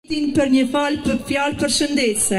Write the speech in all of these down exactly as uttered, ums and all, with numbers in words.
Për një fal për fjalë përshëndetse.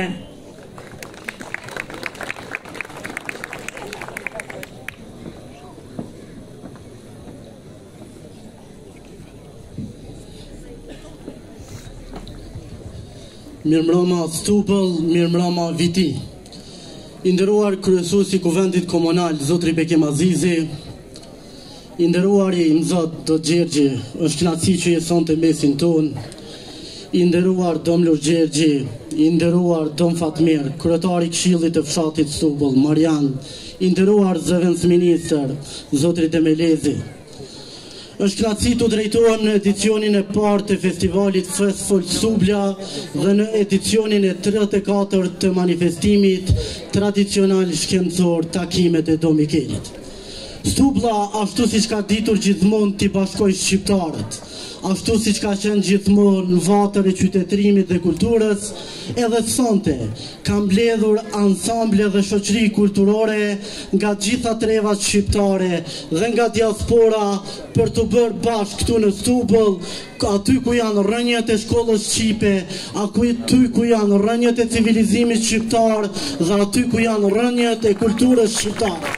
Mirëmbrëma Stubël, mirëmbrëma Viti. I nderuar kryesuesi i Kuvendit Komunal, Zotri Bekim Azizi, i nderuari Zot Dot Gjergji, është kënaqësi që je sonte mesin tonë. I nderuar Dom Lush Gjergji, i nderuar Dom Fatmir, kryetari i Këshillit të fshatit Stubël, Marian, i nderuar zëvendësministër, Zotri Demelezi. Është kënaqësi të drejtohem në edicionin e parë të festivalit Fest Folk Stubla dhe në edicionin e tridhjetë e katërt të manifestimit tradicional shkencor Takimet e Do Mikelit. Stubla, ashtu si që ka ditur gjithmonë t'i bashkoj shqiptarët, ashtu si që ka qenë gjithmonë në vatër e qytetërimit dhe kulturës, edhe sonte ka mbledhur ansamble dhe shoqëri kulturore nga gjitha trevat shqiptare dhe nga diaspora për të bërë bashkë këtu në Stubël, aty ku janë rënjët e shkollës shqipe, aty ku janë rënjët e civilizimit shqiptar dhe aty ku janë rënjët e kulturës shqiptare.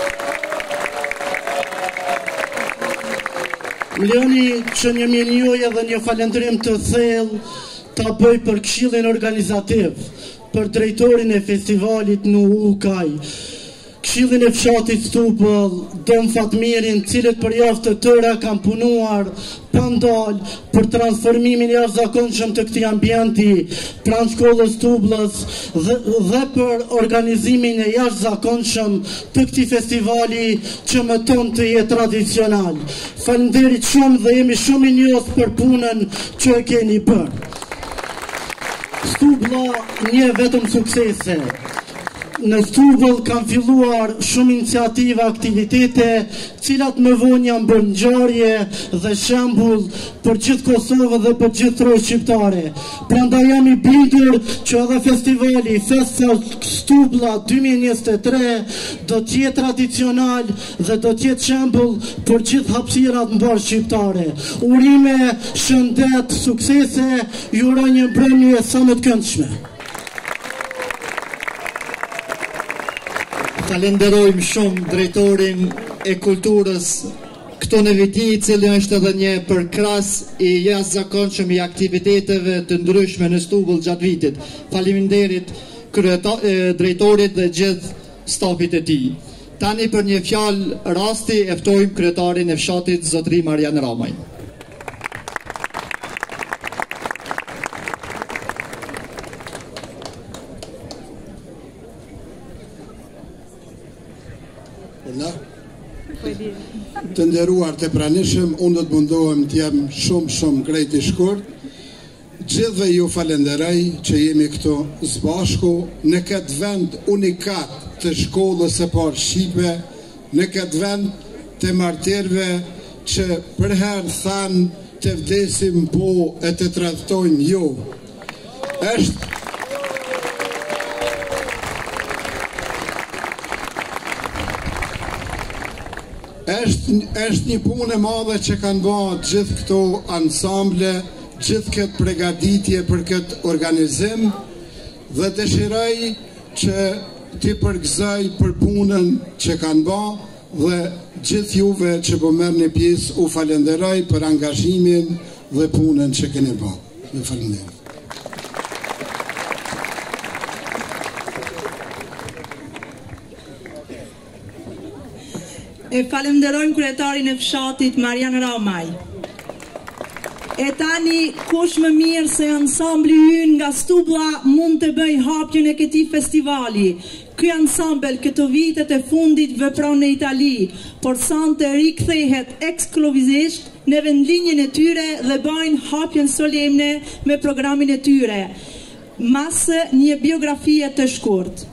Më lejoni që një mirënjohje dhe një falëndrim të thellë ta bëj për këshillin organizativ, për drejtorin e festivalit në Ukaj, këshillin e fshatit Stubël, Dom Fatmirin, cilët për javë të tëra kanë punuar pa ndalë për transformimin e jashtëzakonshëm të këtij ambienti pranë shkollës Stubëlës dhe, dhe për organizimin e jashtëzakonshëm të këtij festivali që më ton të jetë tradicional. Faleminderit shumë dhe jemi shumë i njohur për punën që e keni bërë. Stubla një vetëm suksese. Në Stubël kanë filluar shumë iniciativa, aktivitete, cilat më vonë janë bërë ngjarje dhe shembull për gjithë Kosovën dhe për gjithë trojën shqiptare. Prandaj jam i bindur që edhe festivali Fest Folk Stubla dy mijë e njëzet e tre do të jetë tradicional dhe do të jetë shembull për gjithë hapësirat mbar shqiptare. Urime, shëndet, suksese, ju uroj një mbrëmje sa më të këndshme. Falenderojmë shumë drejtorin e kulturës këtu në Viti, i cili është edhe një përkras i jashtëzakonshëm i aktiviteteve të ndryshme në Stubël gjatë vitit. Faleminderit drejtorit dhe gjithë stafit e tij. Tani për një fjalë rasti e ftojmë kryetarin e fshatit Zotri Marian Ramaj. Të nderuar të pranishëm, unë do të mundohem të jam shumë shumë krejt i shkurt. Gjithve ju falenderoj që jemi këtu së bashku në këtë vend unikat të shkollës së parë shqipe, në këtë vend të martirëve që për herë thanë të vdesim po e të tradhtojnë jo. Është Është, është një punë e madhe që kanë bërë gjithë këto ansamble, gjithë këtë pregaditje për këtë organizim dhe dëshiroj që t'i përgëzoj për punën që kanë bërë dhe gjithë juve që po merrni pjesë u falenderoj për angazhimin dhe punën që keni bërë. Ju falenderoj. E falenderojmë kryetarin e fshatit Marian Ramaj. E tani kush më mirë se ansambli ynë nga Stubla mund të bëj hapjen e këtij festivali. Ky ansambël këto vitet e fundit vepron në Itali, por sonte rikthehet ekskluzivisht në vendlinjen e tyre dhe bëjnë hapjen solemne me programin e tyre. Mas një biografie të shkurt.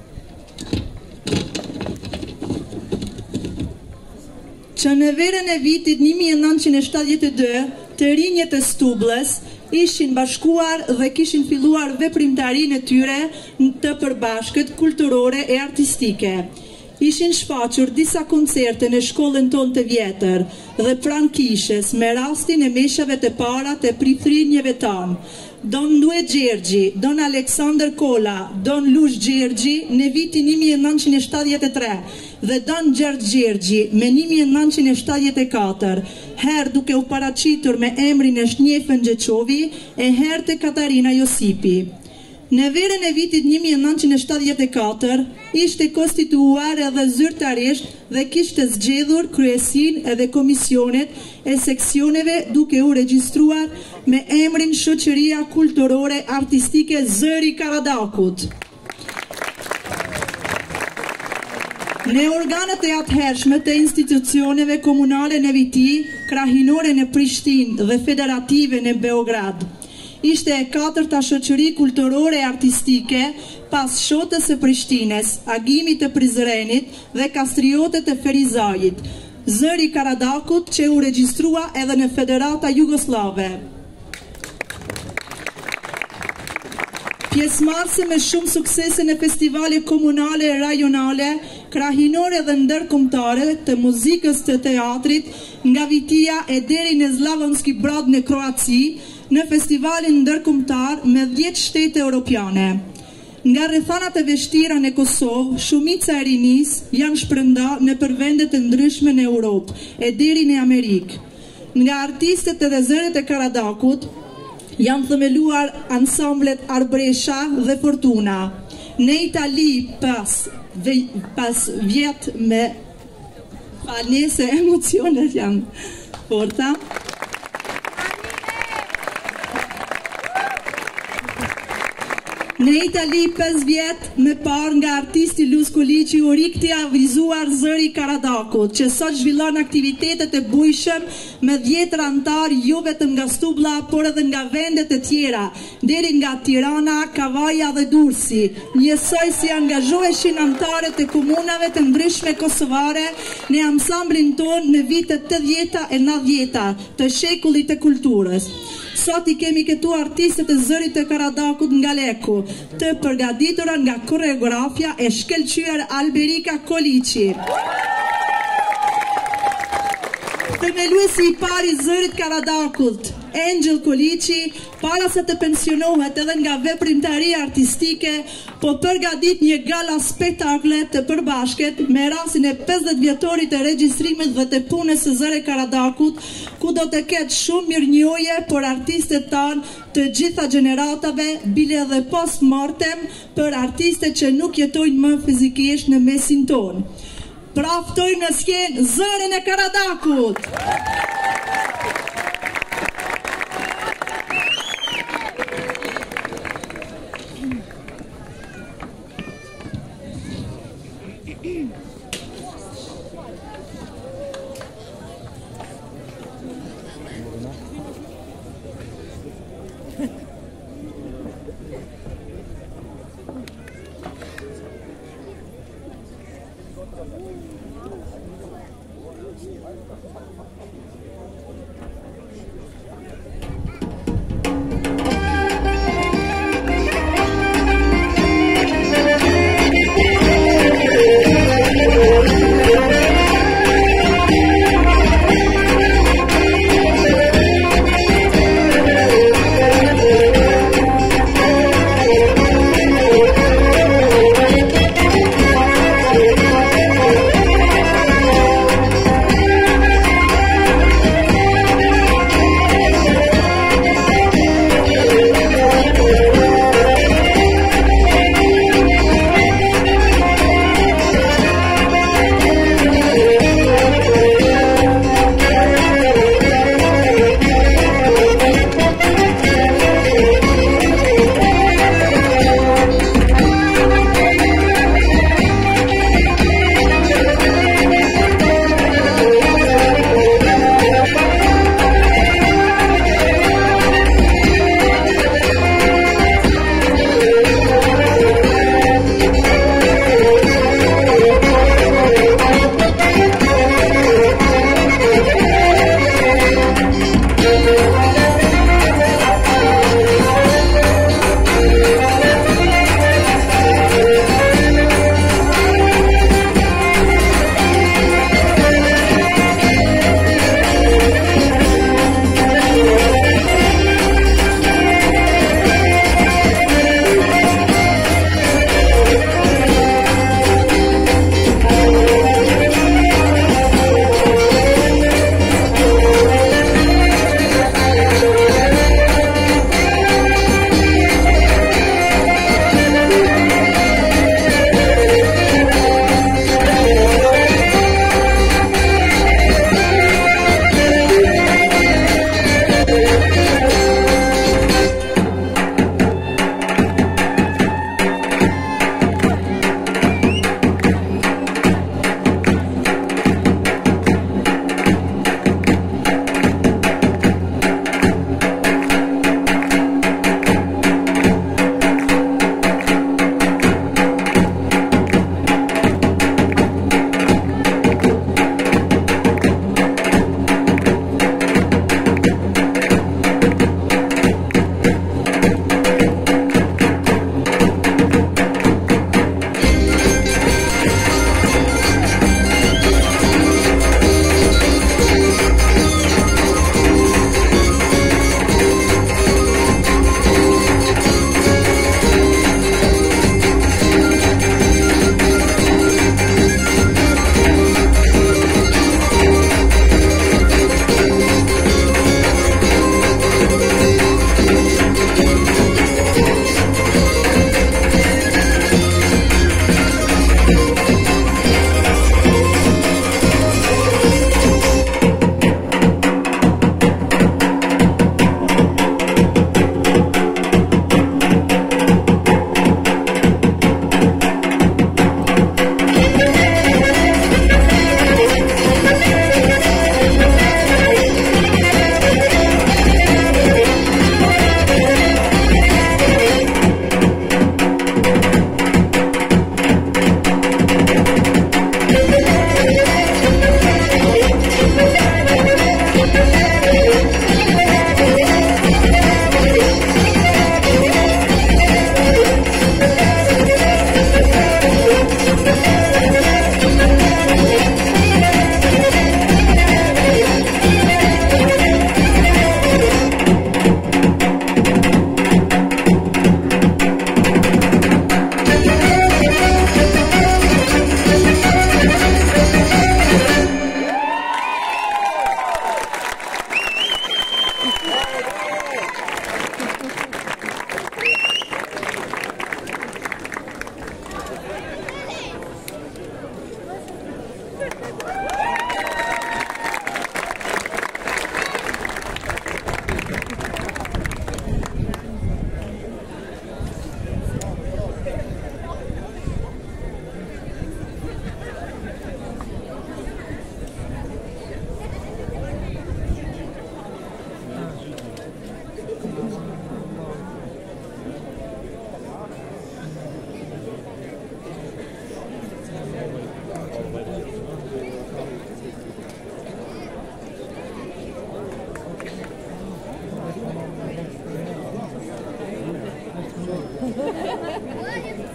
Që në verën e vitit një mijë e nëntëqind e shtatëdhjetë e dy, të rinjët e Stubëlës ishin bashkuar dhe kishin filluar veprimtarinë e tyre të përbashkët kulturore e artistike. Ishin shfaqur disa koncerte në shkollën tonë të vjetër dhe pranë kishes me rastin e meshave të para të prithrinjeve tanë. Don Lue Gjergji, Don Aleksandr Kolla, Don Lush Gjergji në vitin një mijë e nëntëqind e shtatëdhjetë e tre dhe Don Gjert Gjergji me një mijë e nëntëqind e shtatëdhjetë e katër, herë duke u paraqitur me emrin e Shnjefën Gjeçovi e herë te Katarina Josipi. Në verën e vitit një mijë e nëntëqind e shtatëdhjetë e katër ishte konstituuar edhe zyrtarisht dhe kishte zgjedhur kryesin edhe komisionet e seksioneve duke u regjistruar me emrin Shoqëria Kulturore Artistike Zëri Karadakut. Në organet e atëhershme të institucioneve komunale në Viti, krahinore në Prishtinë dhe federative në Beograd, ishte e katërta shoqëri kulturore e artistike pas Shotës së Prishtinës, Agimit të Prizrenit dhe Kastriotet të Ferizajit, Zëri Karadakut që u regjistrua edhe në Federata Jugoslave. Pjesëmarrëse me shumë suksese në festivale komunale e rajonale, krahinore dhe ndërkombëtare të muzikës të teatrit, nga Vitia e deri në Slavonski Brod në Kroaci, në festivalin ndërkombëtar me dhjetë shtete europiane. Nga rrethanat e vështira në Kosovë, shumica e rinisë janë shpërnda në përvende të ndryshme në Europë e deri në Amerikë. Nga artistët edhe zëret e Karadakut janë themeluar ansamblet Arbresha dhe Fortuna. Në Itali pas, dhe, pas vjet me falese emocionet janë forta. Në Itali pesë vjet me parë nga artisti Luz Kuliqi u rikti avizuar Zëri Karadakut, që sot zhvillon aktivitetet e bujshëm me dhjetë antar jo vetëm nga Stublla, por edhe nga vendet e tjera, deri nga Tirana, Kavaja dhe Durrësi, njësoj si angazhoheshin antarët e komunave të ndryshme kosovare në ansamblin ton në vitet të dhjeta e nëntëdhjeta të shekullit të kulturës. Sot i kemi këtu artistët e Zërit të Karadakut nga Leku, të përgatitura nga koreografja e shkëlqyer Alberika Koliqi. Themeluesi i parë i Zërit Karadakut, Angel Koliqi, para se të pensionohet edhe nga veprimtaria artistike, po përgatit një gala spektakle të përbashket me rastin e pesëdhjetë vjetorit të regjistrimit dhe të punës së Zërit Karadakut, ku do të ketë shumë mirënjohje por artistët tanë të gjitha gjeneratave, bile dhe post mortem për artistët që nuk jetojnë më fizikisht në mesin tonë. Pra ftojmë në skenë Zërin e Karadakut!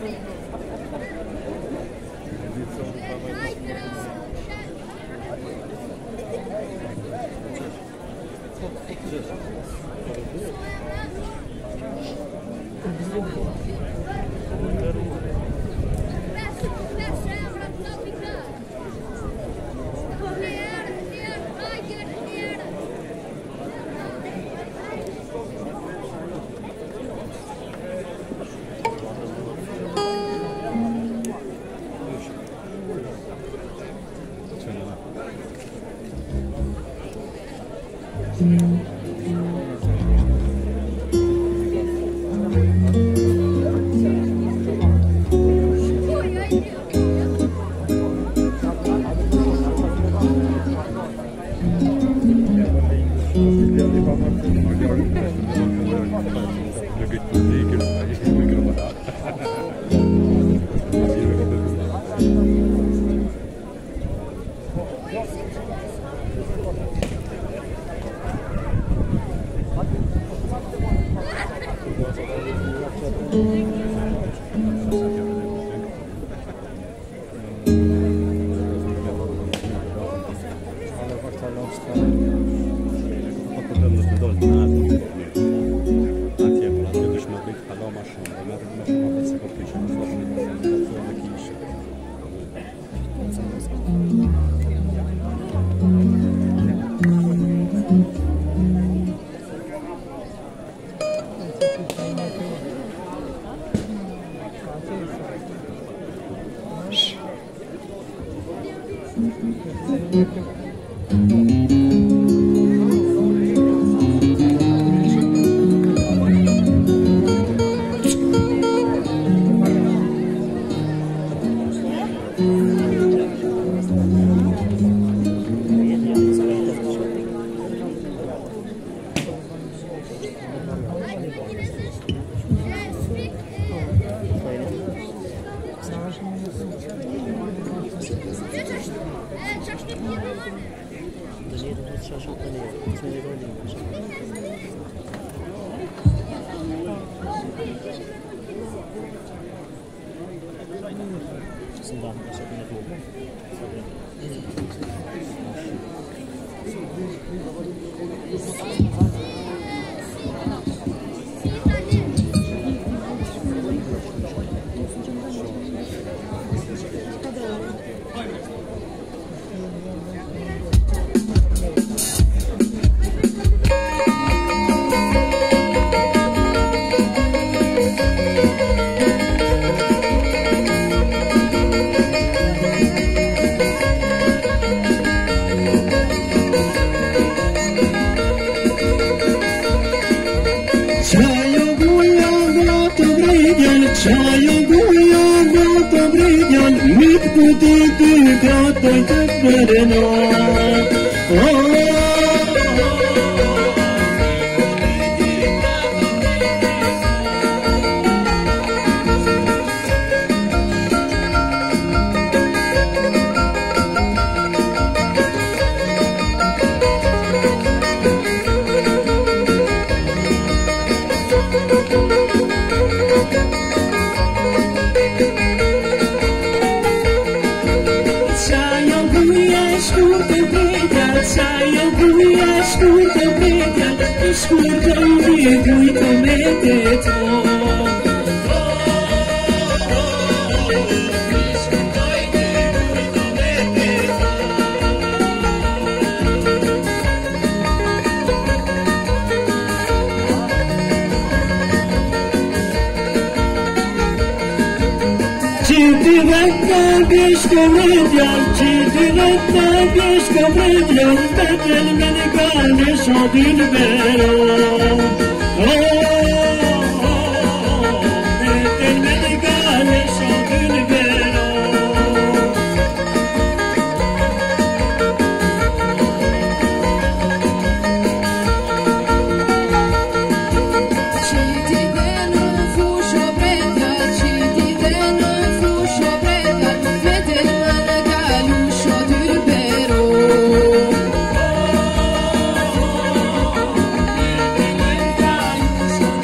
Oh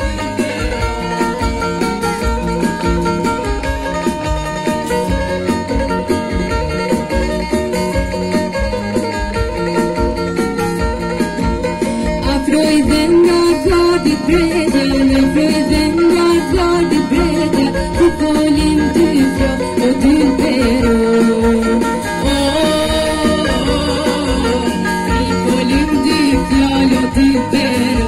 brede, në vedem nga gati brede, ku folim dy fjo, o dy pero. I folim dy fjall, o dy pero.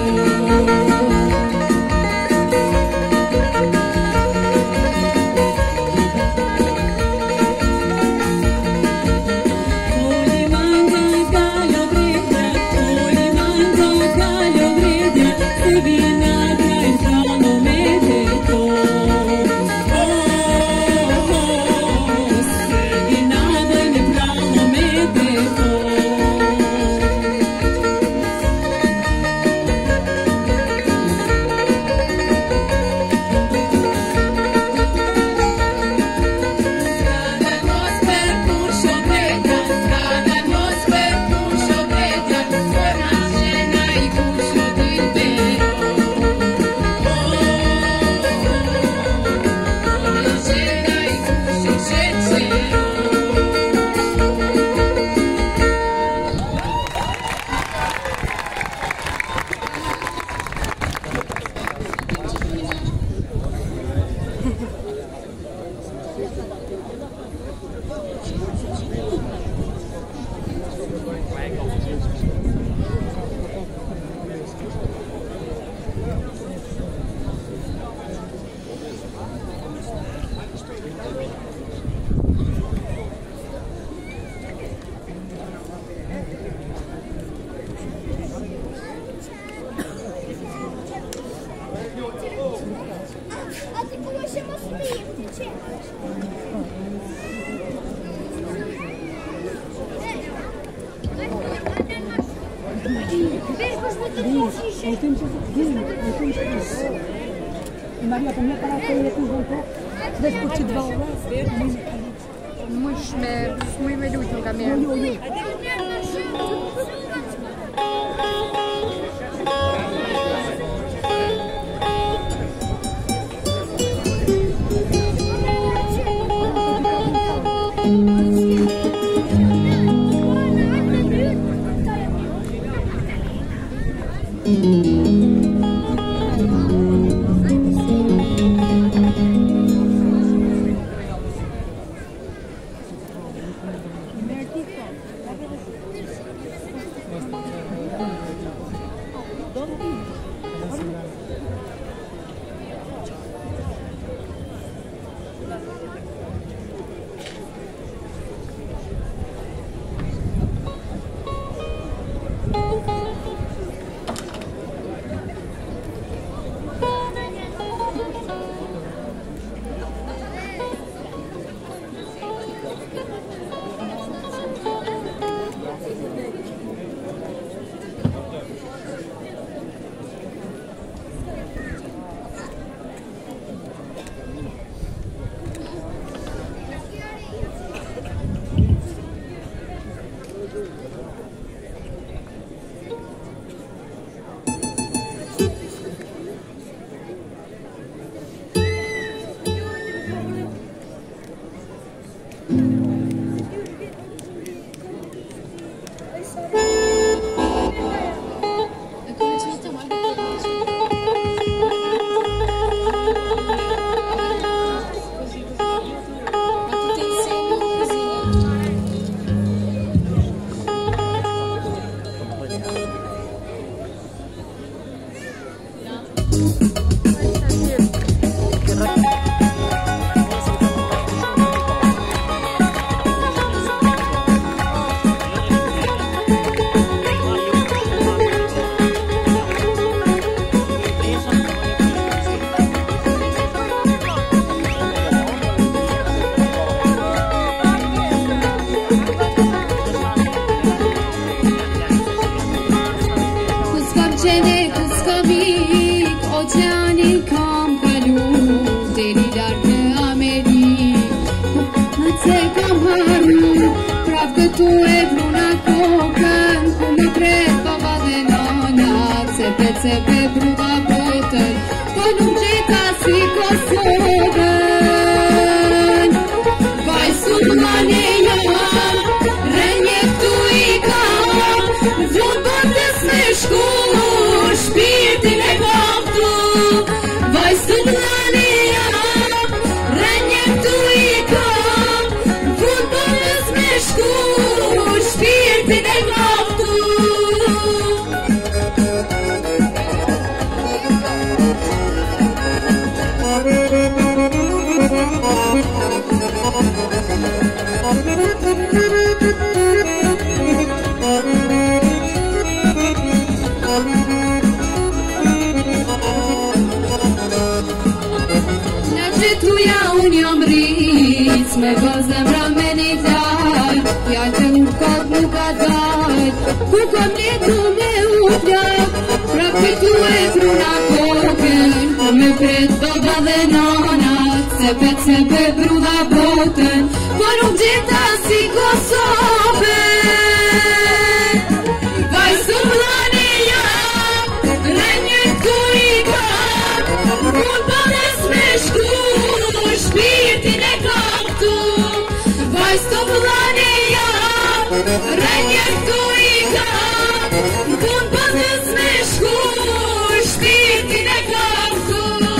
Maria, po mnie para to jest tylko weź po ci dwa ora. Musimy, musimy ludziom kamień. Shpirtin e kam Me văzăm ramenii tari, iar că un cod nu cadai, cu comnetul meu uplea, practic tu e fruna coken, come pred doba de nana, se pe se pe bruda boten, porum djeta si kosobe. Vai sublani ja, renjët ku i ka, kun pëles me shku, shpirtin e ka. Vai stoplani ja, renjët tu i ka, kun pëtës me shku, shpirtin e ka këtu.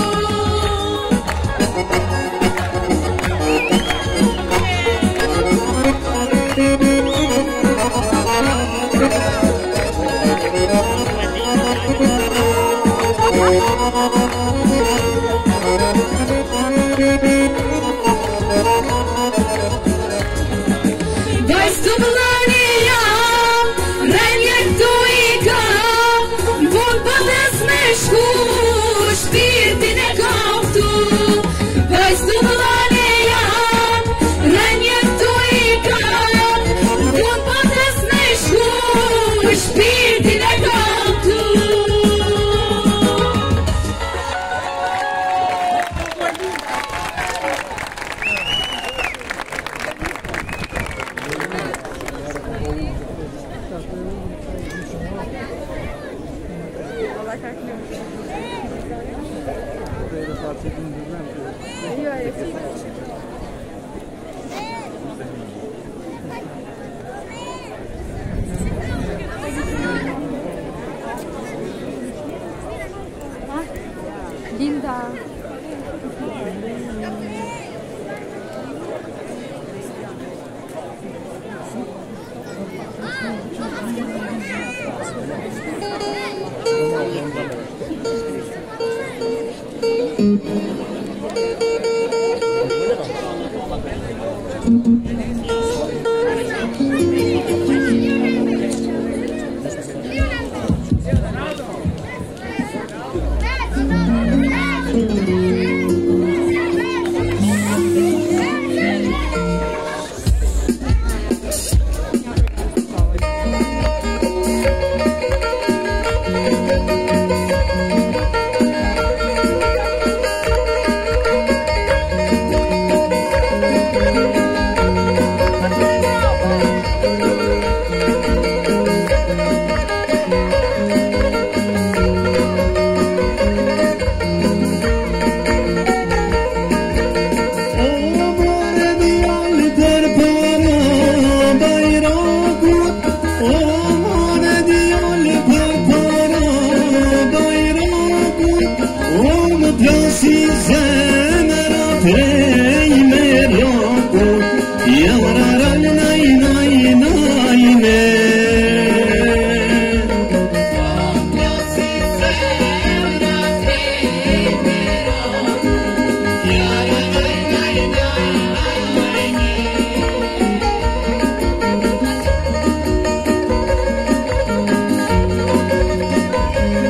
Linda.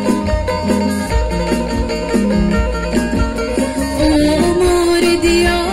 O amore di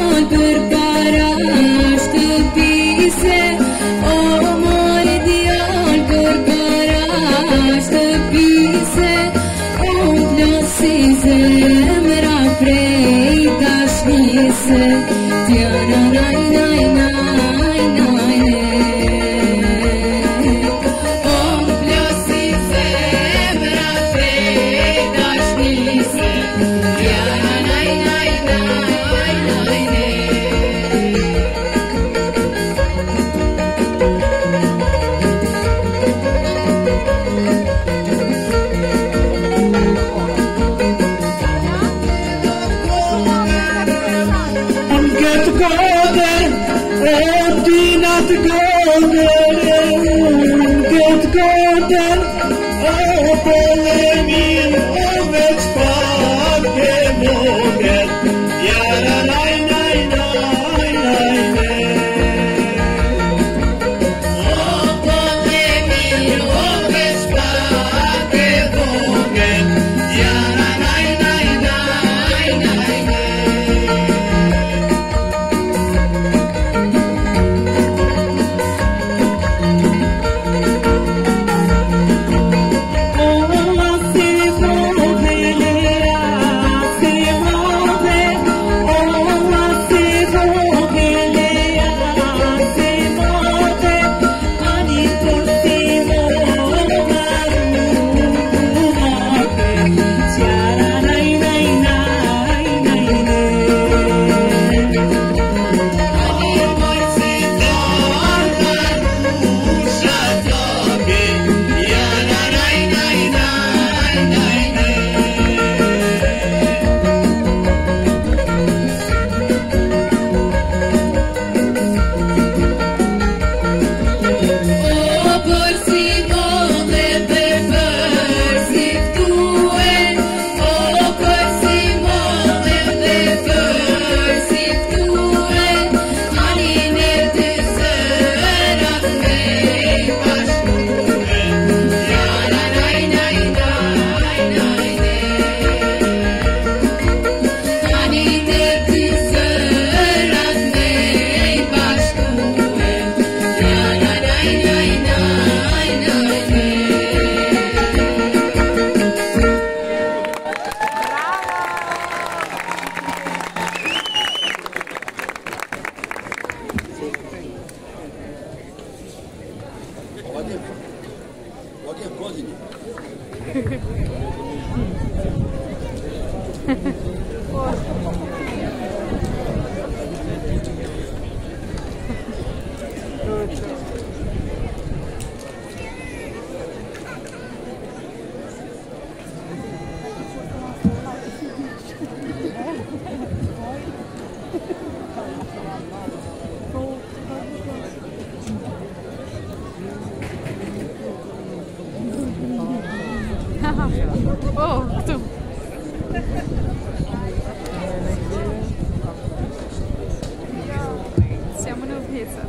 Oh, tu. Siamo in pizza.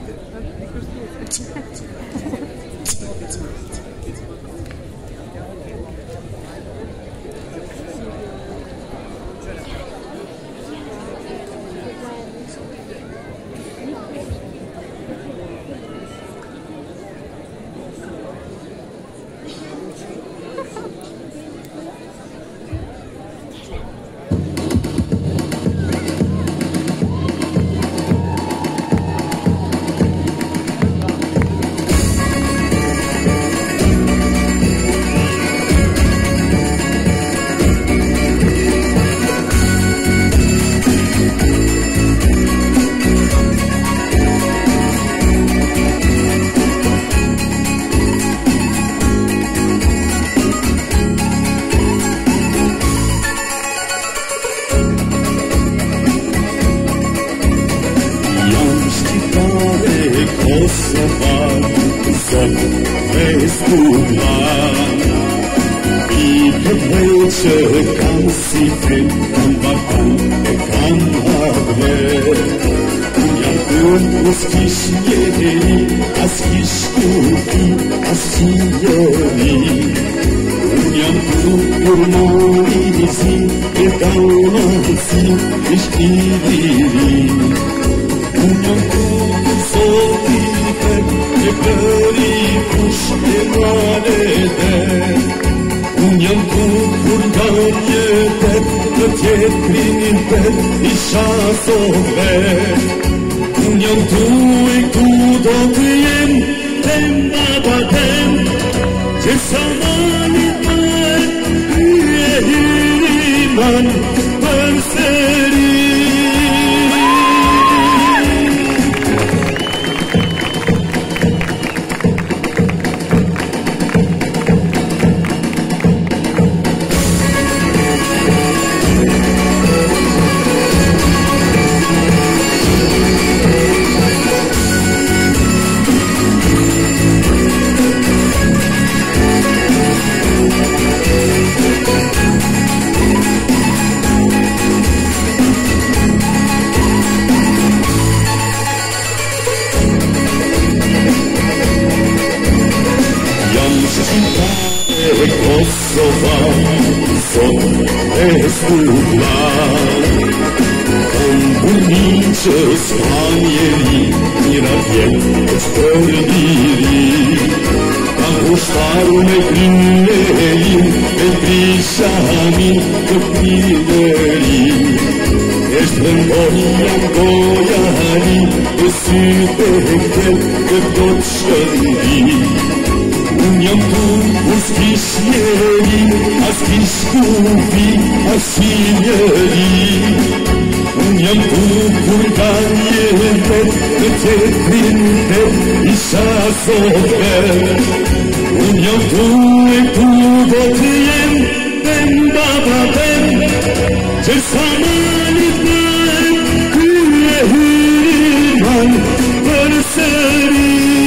që s'kanjeri mirat jem të shpërdiri. Kam kushtaru me krylejim, me prishamin të pilëri. Eshtë rëndoja ngojani, e syte e këtel të do të shëndi. Unë jam tu, kur s'kish njeri, as kish kufi, as si njeri. Unë jam tu, kur ka njetet, të qetrin tet, isha sofer. Unë jam tu, e tu do të jem, tem baba tem, që sa manit bëhem, kërë e hyriman për sëri.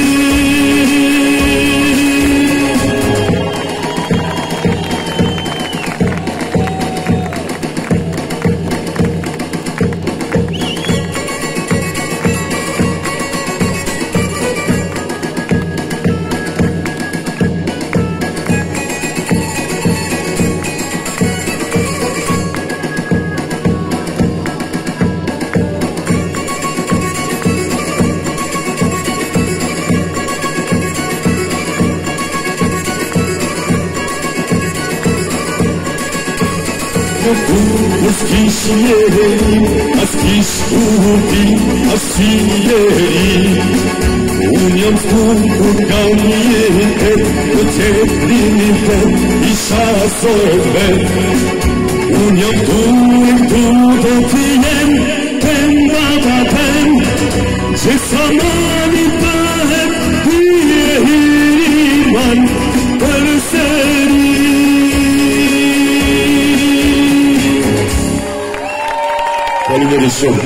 As kish njeri, as kish kufi, as si njeri. Unë jam tu, kur ka njetet, të qetrin tet, isha sofer. Unë jam tu, e tu do të jem, tem baba tem, që sa mani bëhem, ty e hiriman për sëri. Faleminderit shumë.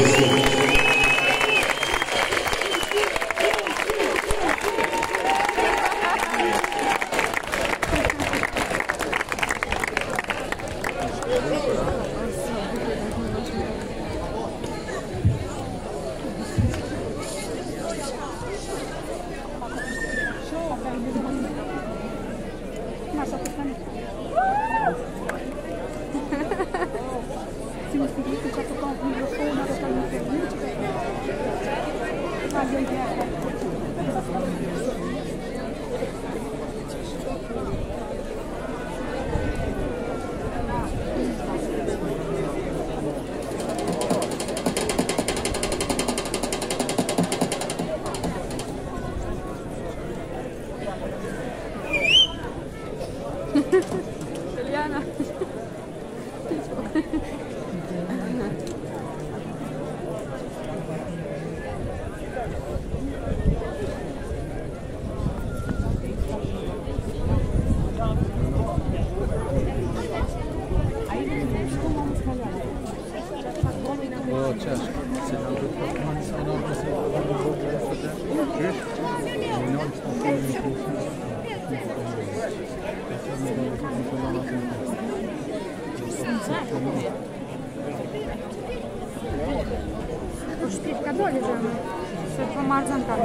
Eliana. Шпилька доли же, все по марзантам.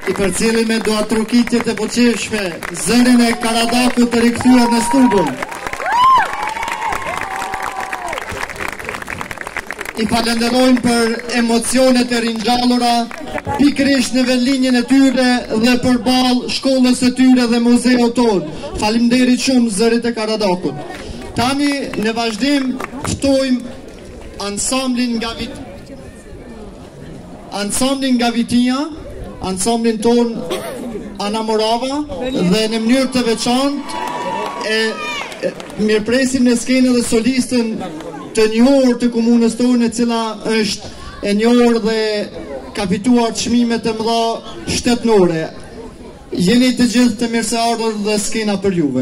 i për cilin me dua trukitjet e poqeshme, zërin e Karadakut të rikthyer në stubull. I falenderojmë për emocionet e ringjallura, pikërisht në vendlinjen e tyre dhe përballë shkollës së tyre dhe muzeut tonë. Faleminderit shumë zërit e Karadakut. Tani në vazhdim ftojmë ansamblin nga vit ansamblin nga Vitinja, ansamblin ton Ana Morava dhe në mënyrë të veçantë e, e mirëpresim në skenë dhe solistën të njohur të komunës tonë, e cila është e njohur dhe ka fituar çmime të mëdha shtetërore. Jeni të gjithë të mirëseardhur dhe skena për juve.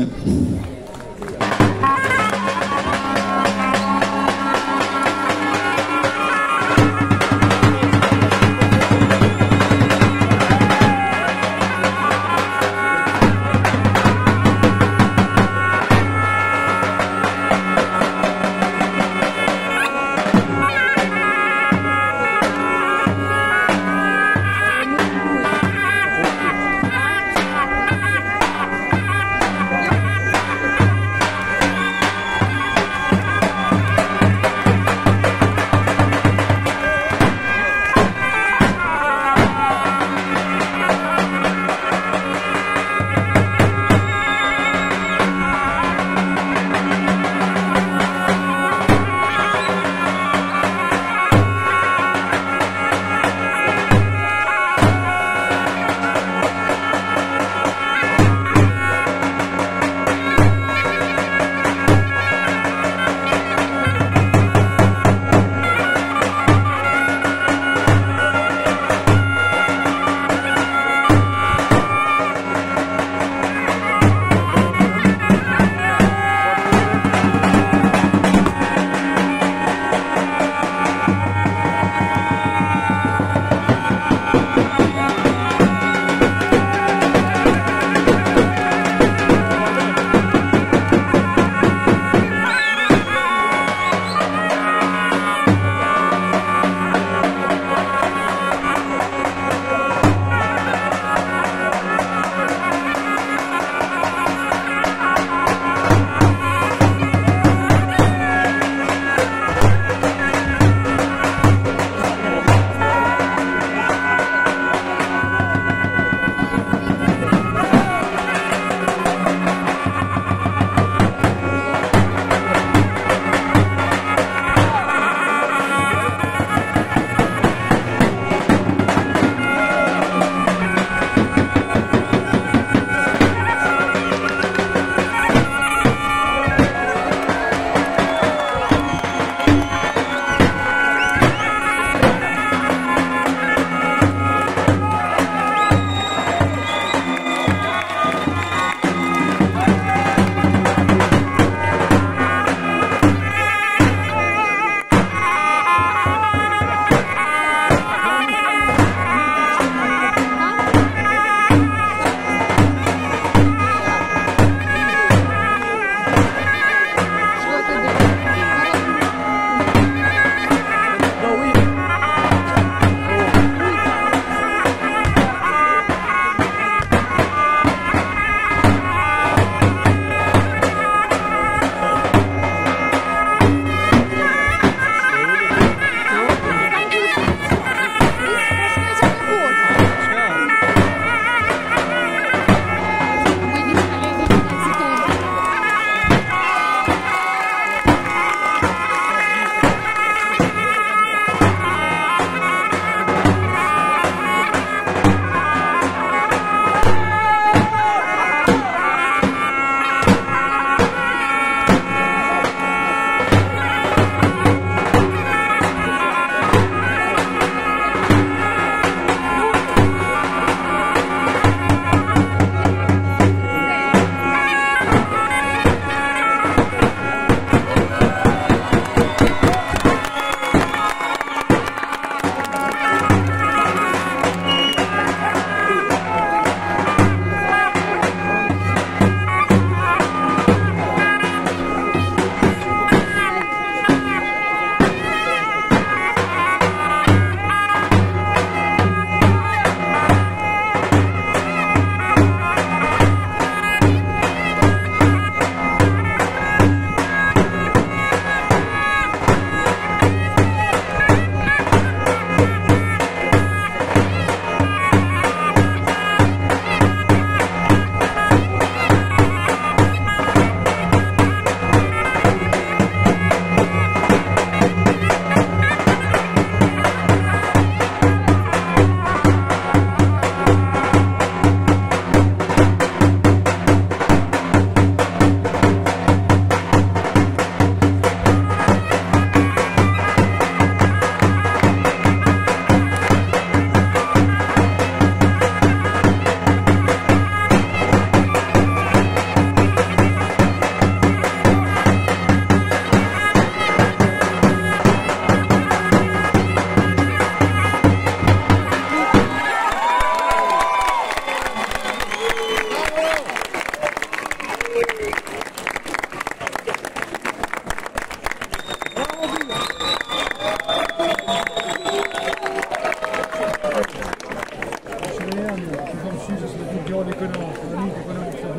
sociala ekonomiska och den ekonomiska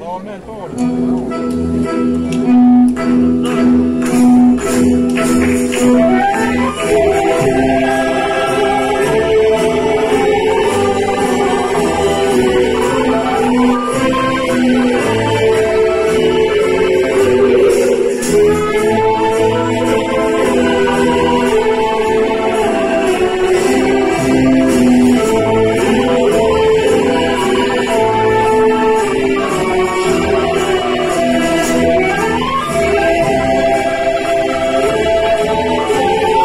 Thank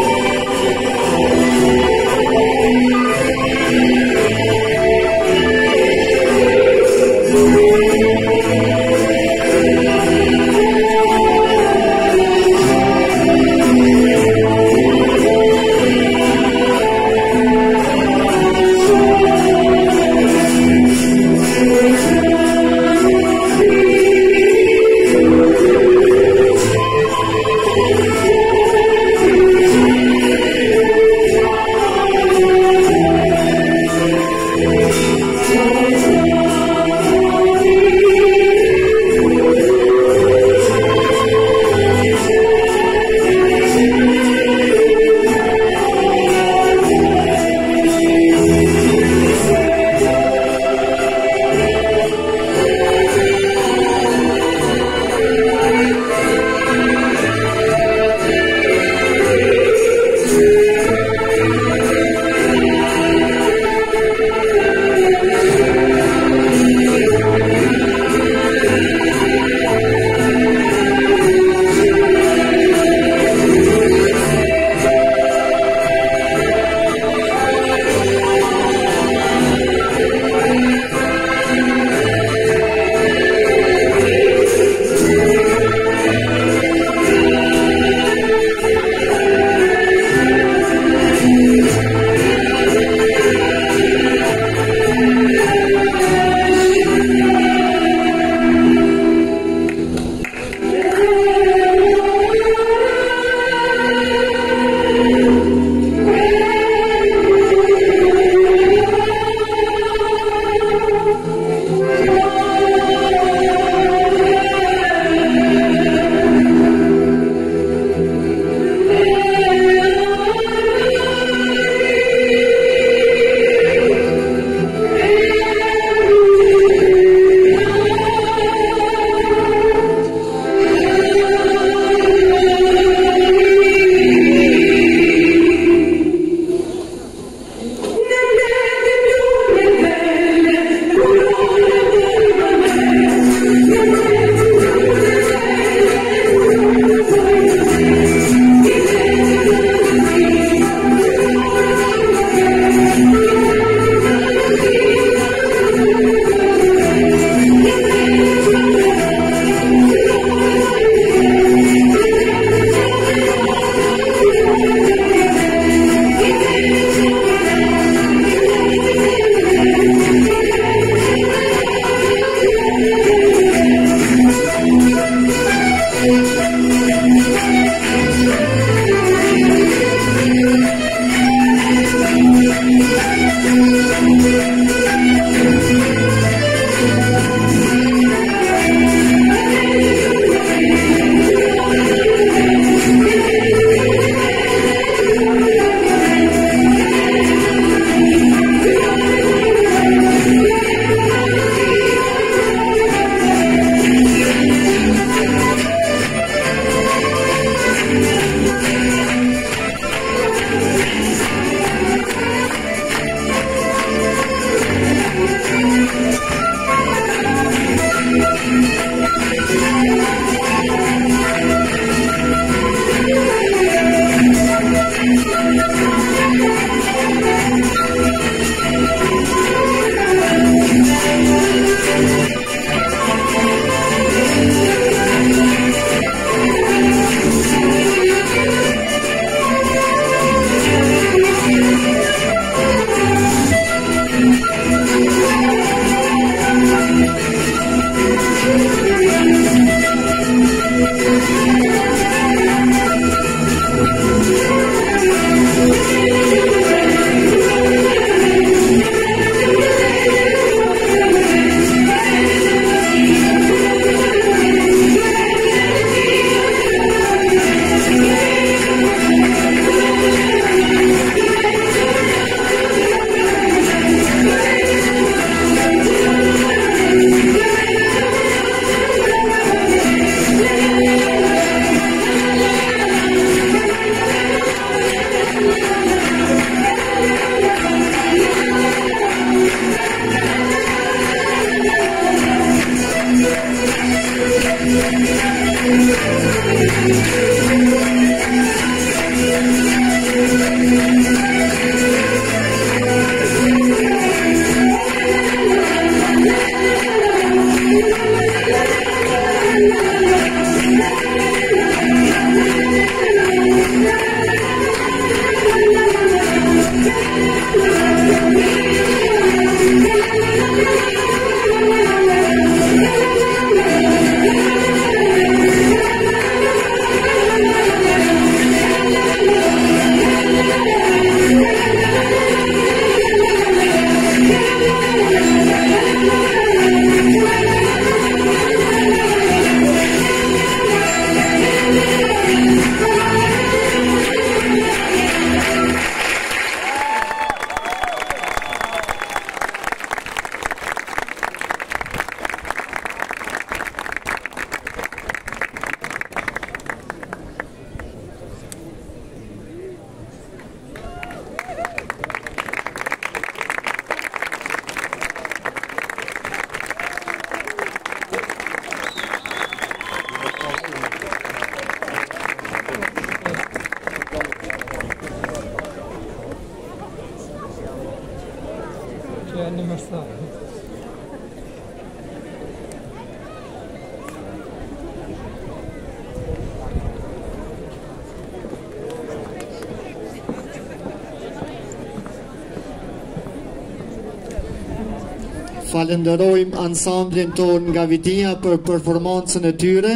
Falenderojmë ansamblin ton nga Vitinja për performancën e tyre.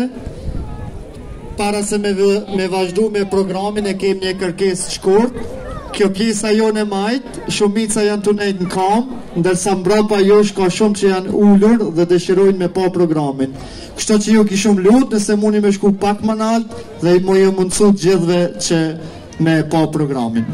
Para se me, me vazhdu me programin e kemi një kërkesë shkurt. Kjo pjesa jonë e majt, shumica janë të nejtë në kam, ndërsa mbrapa josh ka shumë që janë ullur dhe dëshirojnë me pa programin. Kështu që ju ki shumë lut, nëse muni me shku pak më nalt dhe i mu ju mundësu gjithve që me pa programin.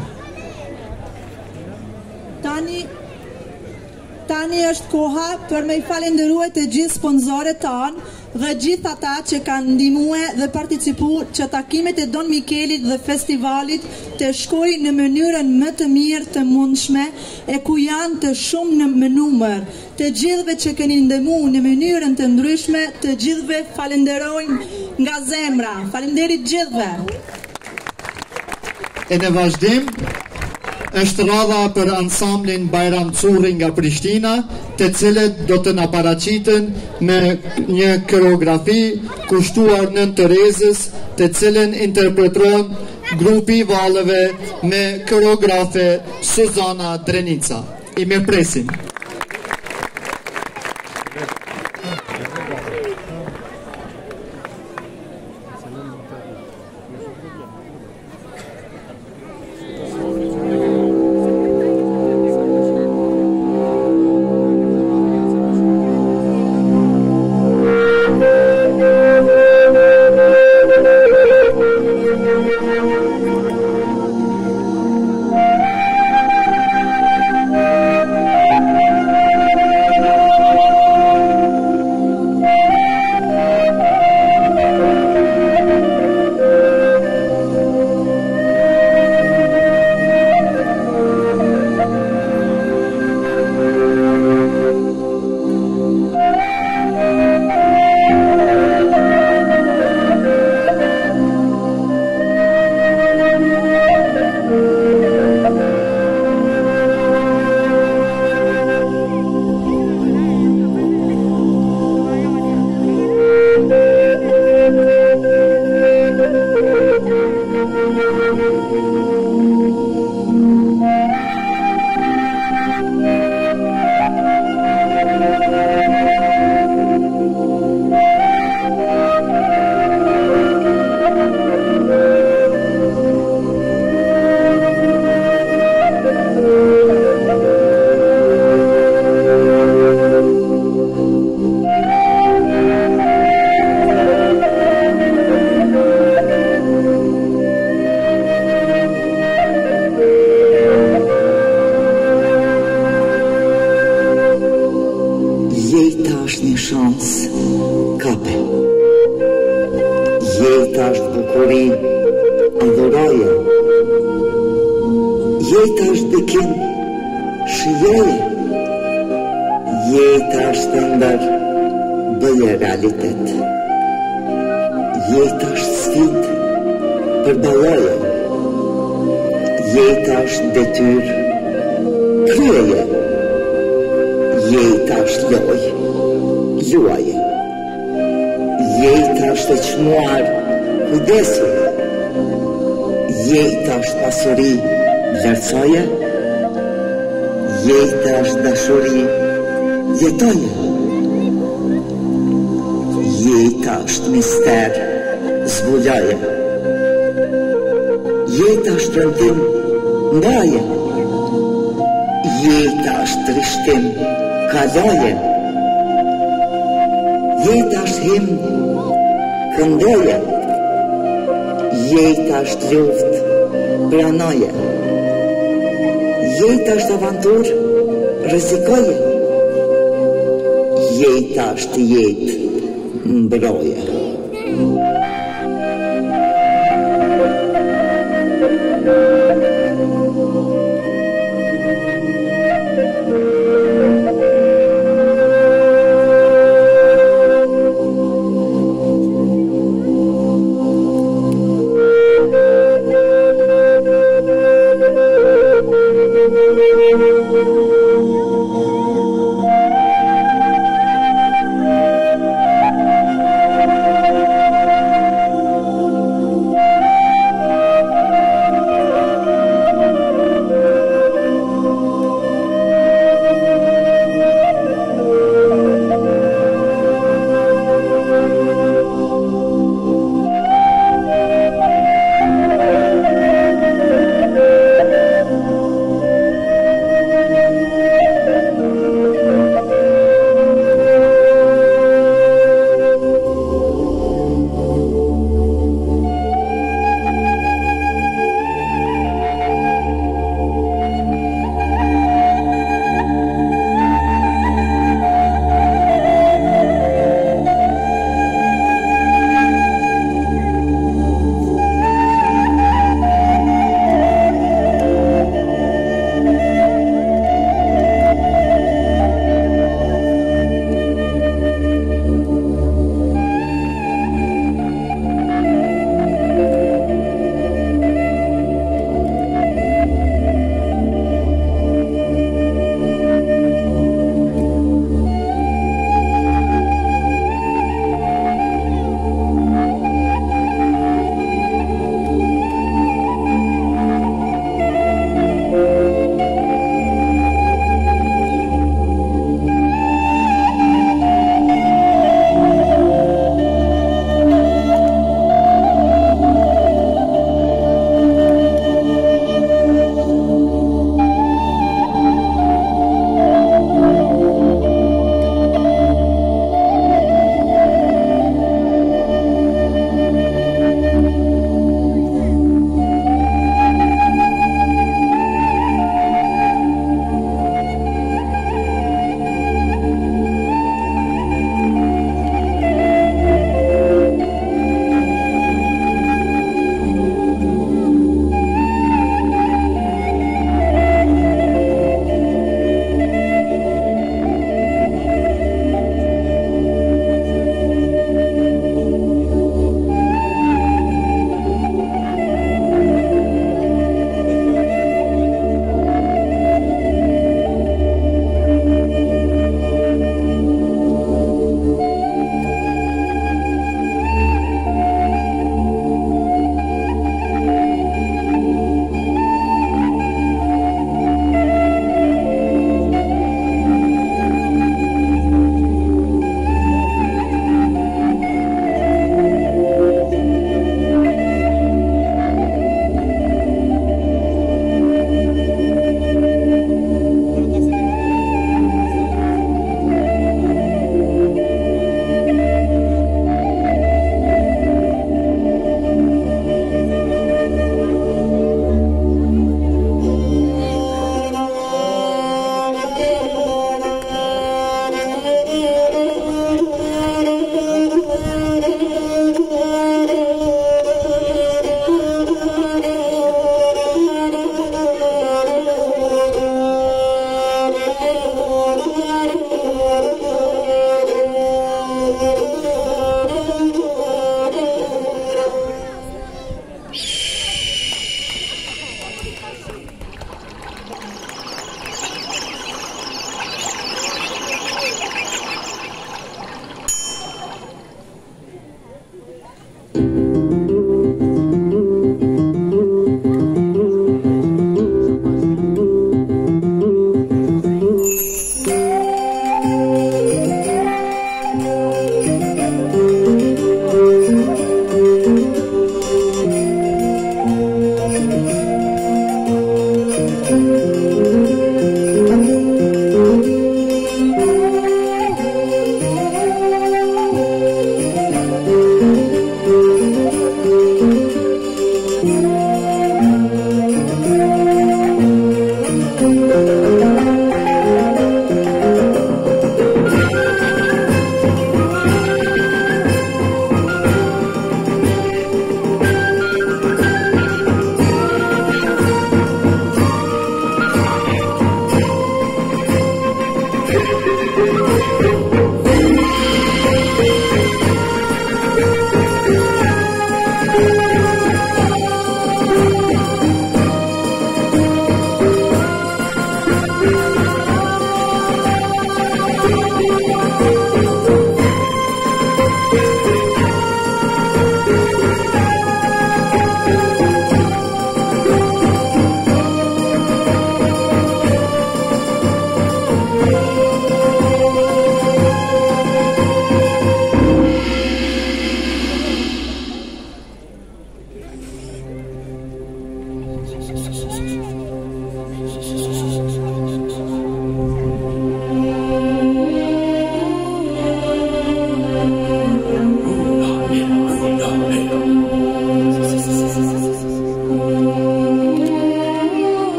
Tani Tani është koha për me i falenderue të gjithë sponsorët tanë dhe gjithë ata që kanë ndihmue dhe participu që takimet e Don Mikelit dhe festivalit të shkoj në mënyrën më të mirë të mundshme e ku janë të shumë në më numër. Të gjithëve që keni ndihmu në mënyrën të ndryshme, të gjithëve falenderojmë nga zemra. Falenderit gjithëve. E në vazhdim është radha për ansamblin Bajram Curri nga Prishtina, të cilët do të na paraqiten me një koreografi kushtuar Nën Terezës, të cilën interpreton grupi Vallëve me koreografe Suzana Drenica. I mirëpresim. Jeta është sfidë për balloje. Jeta është detyrë, kryeje. Jeta është lojë, luaje. Jeta është e çmuar, kujdesu. Jeta është pasuri, vlerësoje. Jeta është dashuri, jetoje. Jeta është mister, zbuloje. Jeta është rëndim, mbaje. Jeta është trishtim, kaloje. Jeta është himn, këndoje. Jeta është luftë, pranoje. Jeta është avantur, rrezikoje. Jeta është jetë, mbroje.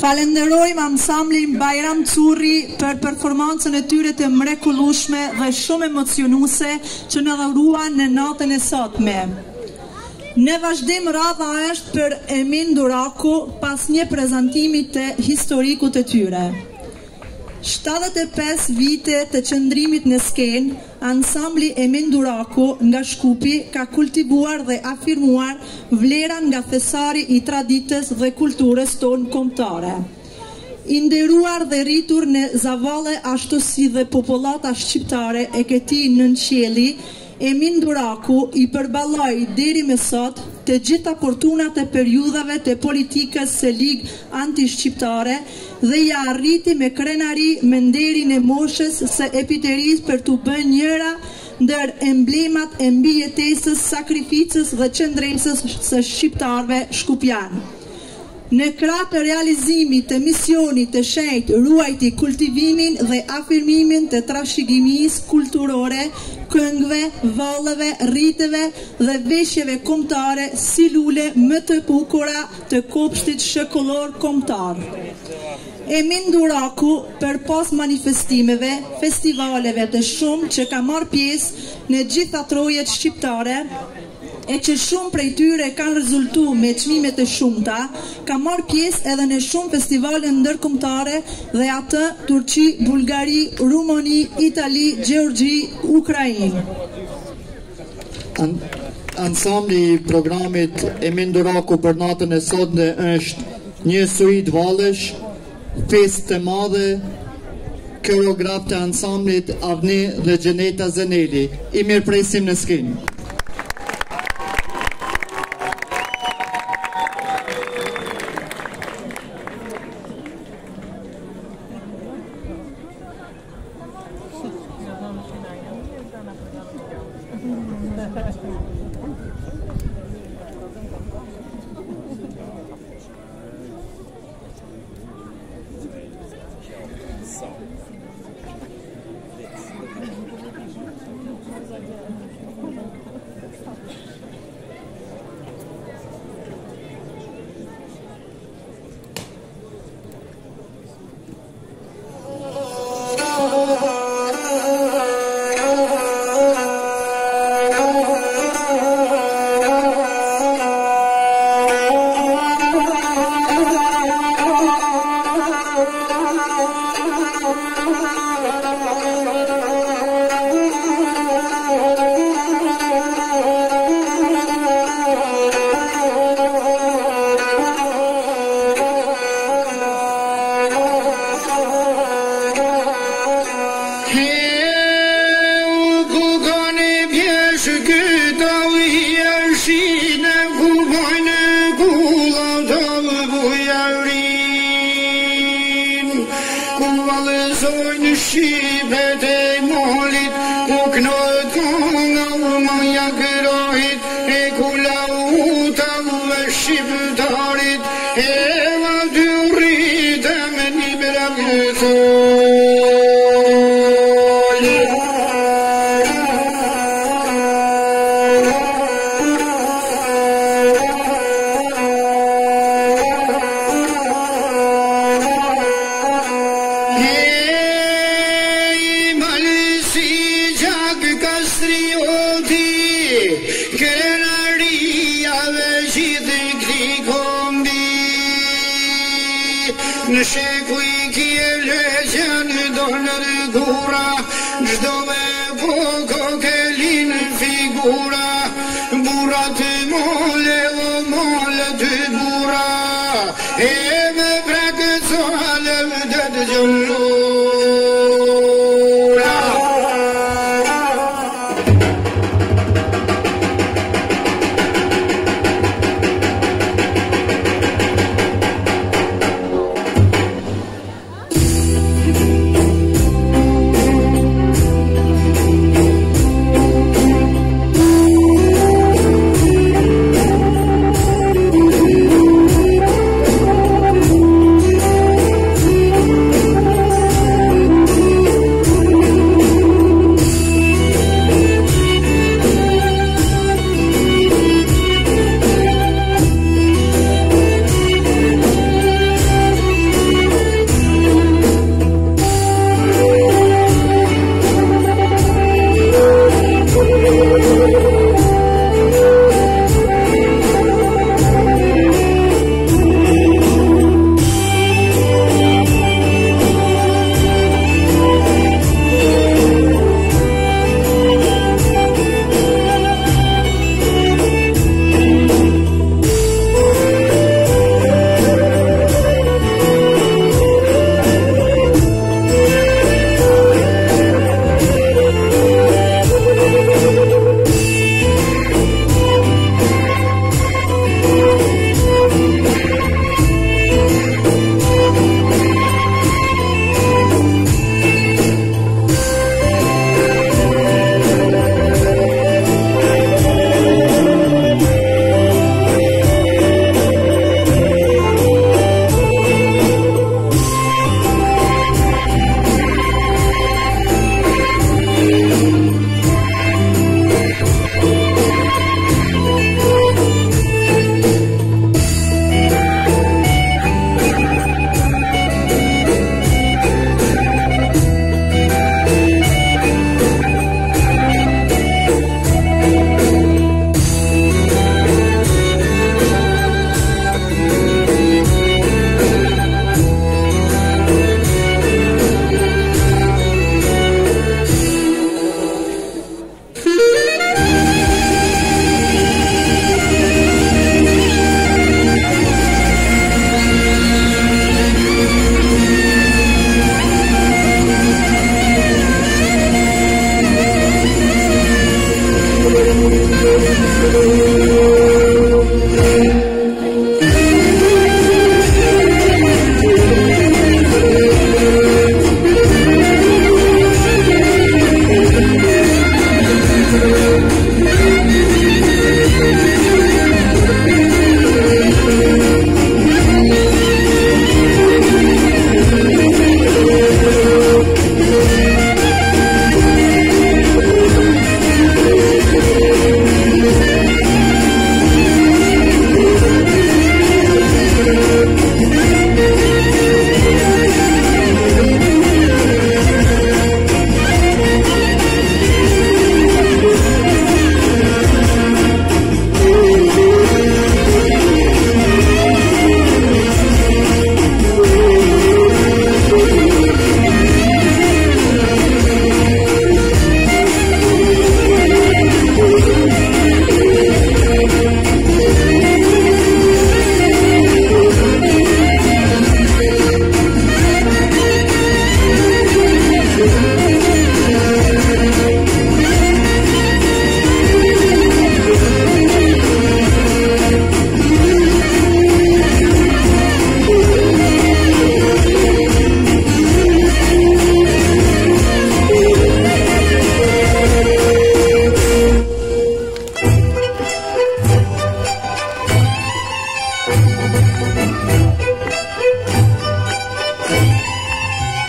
Falenderojmë ansamblin Bajram Curri për performancën e tyre të mrekullueshme dhe shumë emocionuese që na dhuruan në natën e sotme. Në vazhdim radha është për Emin Duraku pas një prezantimi të historikut të tyre. shtatëdhjetë e pesë vite të qëndrimit në skenë, ansambli Emin Duraku nga Shkupi ka kultivuar dhe afirmuar vlerat nga thesari i traditës dhe kulturës tonë kombëtare. I nderuar dhe rritur në zavalle ashtu si dhe popullata shqiptare e këtij nënqielli, Emin Duraku i përballoi deri më sot të gjitha fortunat e periudhave të politikës së ligë anti-shqiptare dhe ja arriti me krenari me nderin e moshës së epiterisë për të bërë njëra ndër emblemat e mbijetesës, sakrificës dhe qëndresës së shqiptarëve shkupian. Në krah të realizimit të misionit të shenjtë ruajti kultivimin dhe afirmimin të trashëgimisë kulturore, këngëve, vallëve, rriteve dhe veshjeve kombëtare si lule më të bukura të kopshtit shkollor kombëtar. Emin Duraku, për pas manifestimeve, festivaleve të shumë që ka marrë pjesë në gjitha trojet shqiptare, e që shumë prej tyre kanë rezultu me çmime të shumta, ka marrë pjesë edhe në shumë festivale ndërkombëtare dhe atë Turqi, Bullgari, Rumani, Itali, Gjeorgji, Ukrainë. An Ansambli i programit Emin Duraku për natën e sotme është një suit vallesh, festë të madhe, koreograf të ansamblit Avni dhe Gjeneta Zeneli. I mirëpresim në skenë.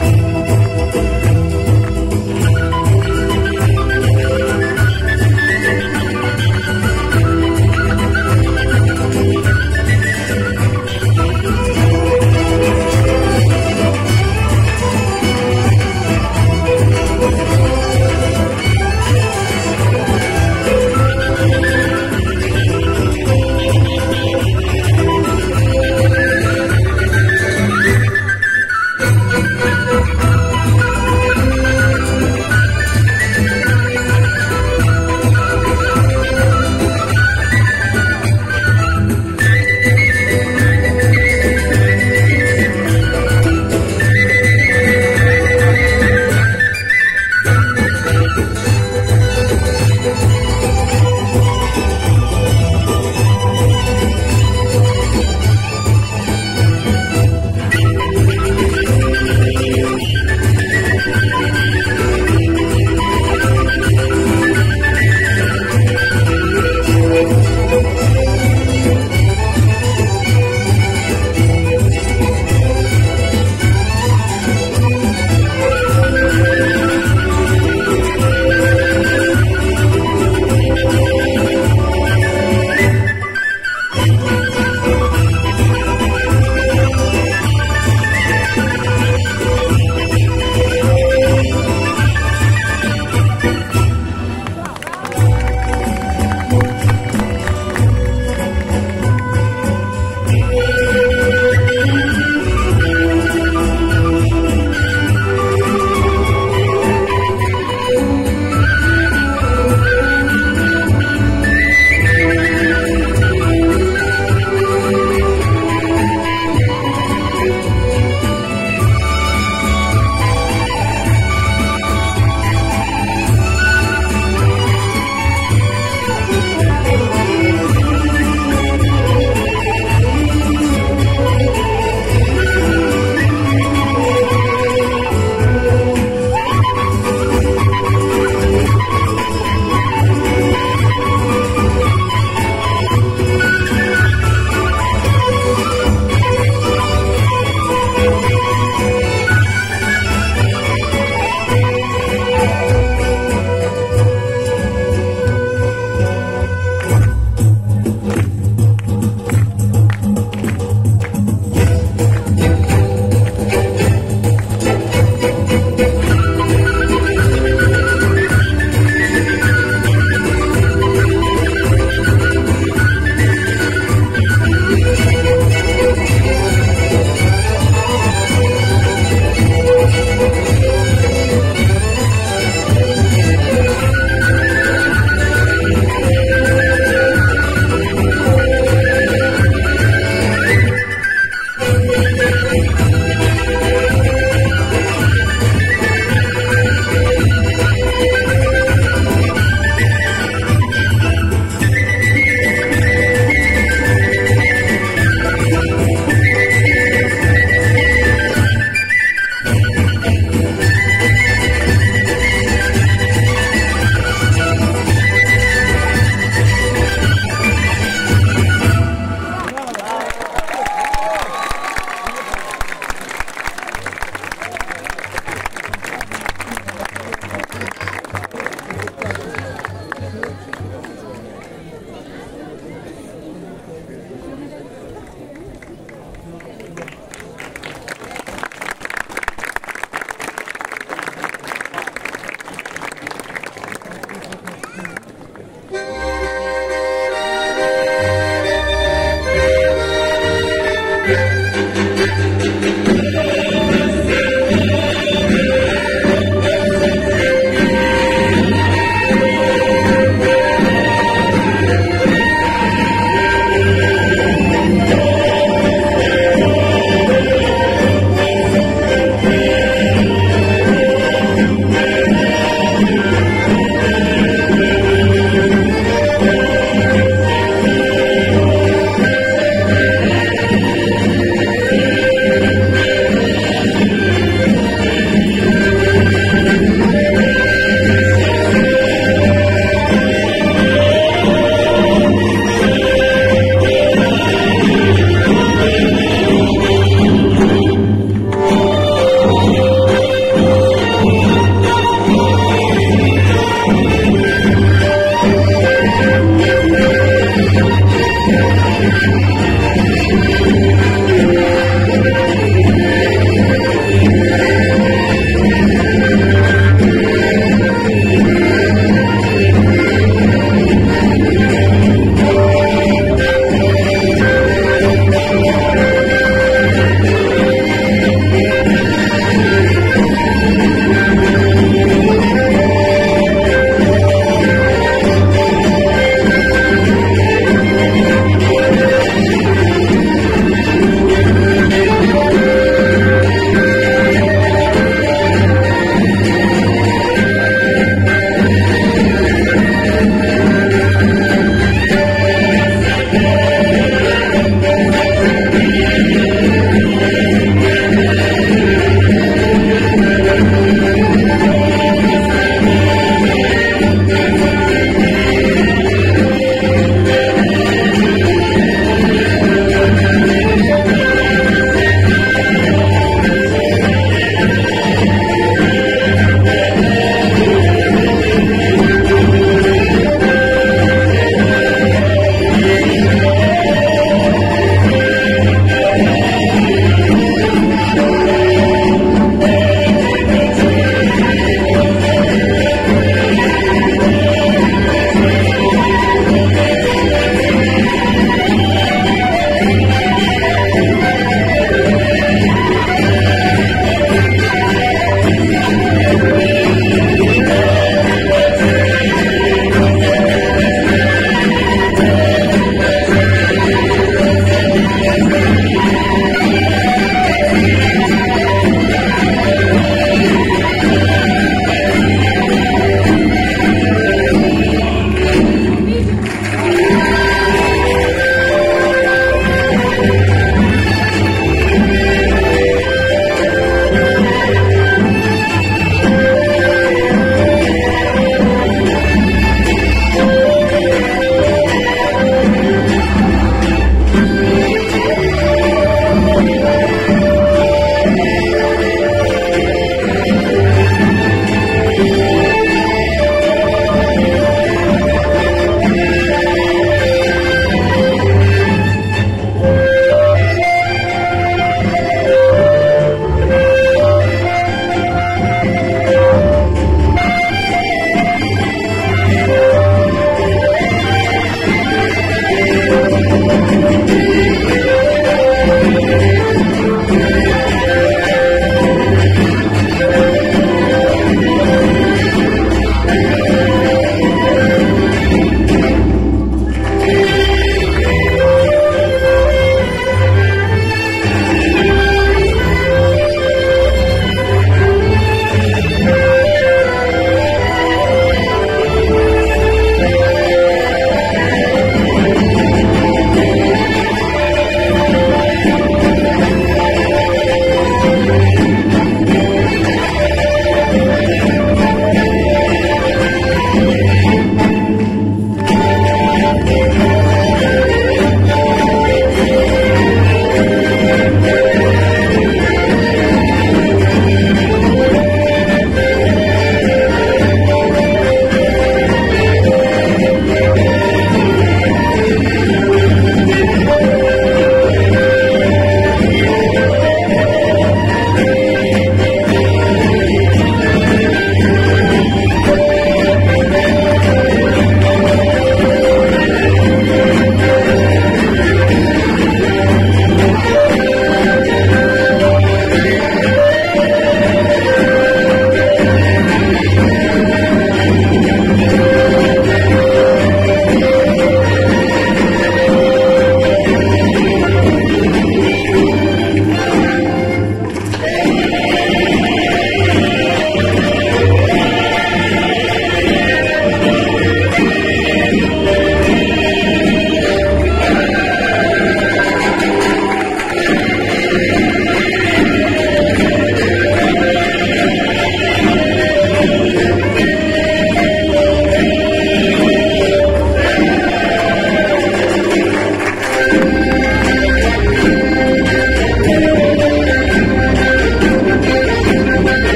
Thank you.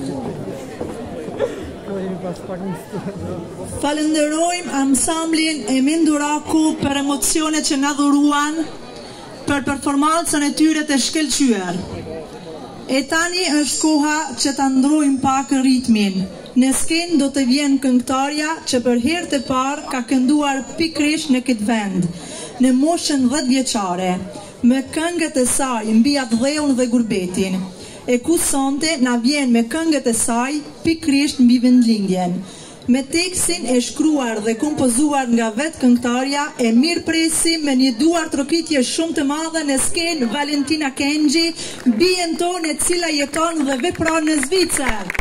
Falenderojmë ansamblin e Minduraku për emocionet që na dhuruan, për performancën e tyre të shkëlqyer. E tani është koha që ta ndrojmë pak ritmin. Në skenë do të vjen këngëtarja që për herë të parë ka kënduar pikërisht në këtë vend, në moshën dhjetë vjeçare, me këngët e saj mbi atë dheun dhe gurbetin. E ku sonte na vjen me këngët e saj pikërisht mbi vendlindjen. Me tekstin e shkruar dhe kompozuar nga vetë këngëtarja, e mirë presim me një duar trokitje shumë të madhe në skenë Valentina Kenji, bijen tonë e cila jeton dhe vepron në Zvicër.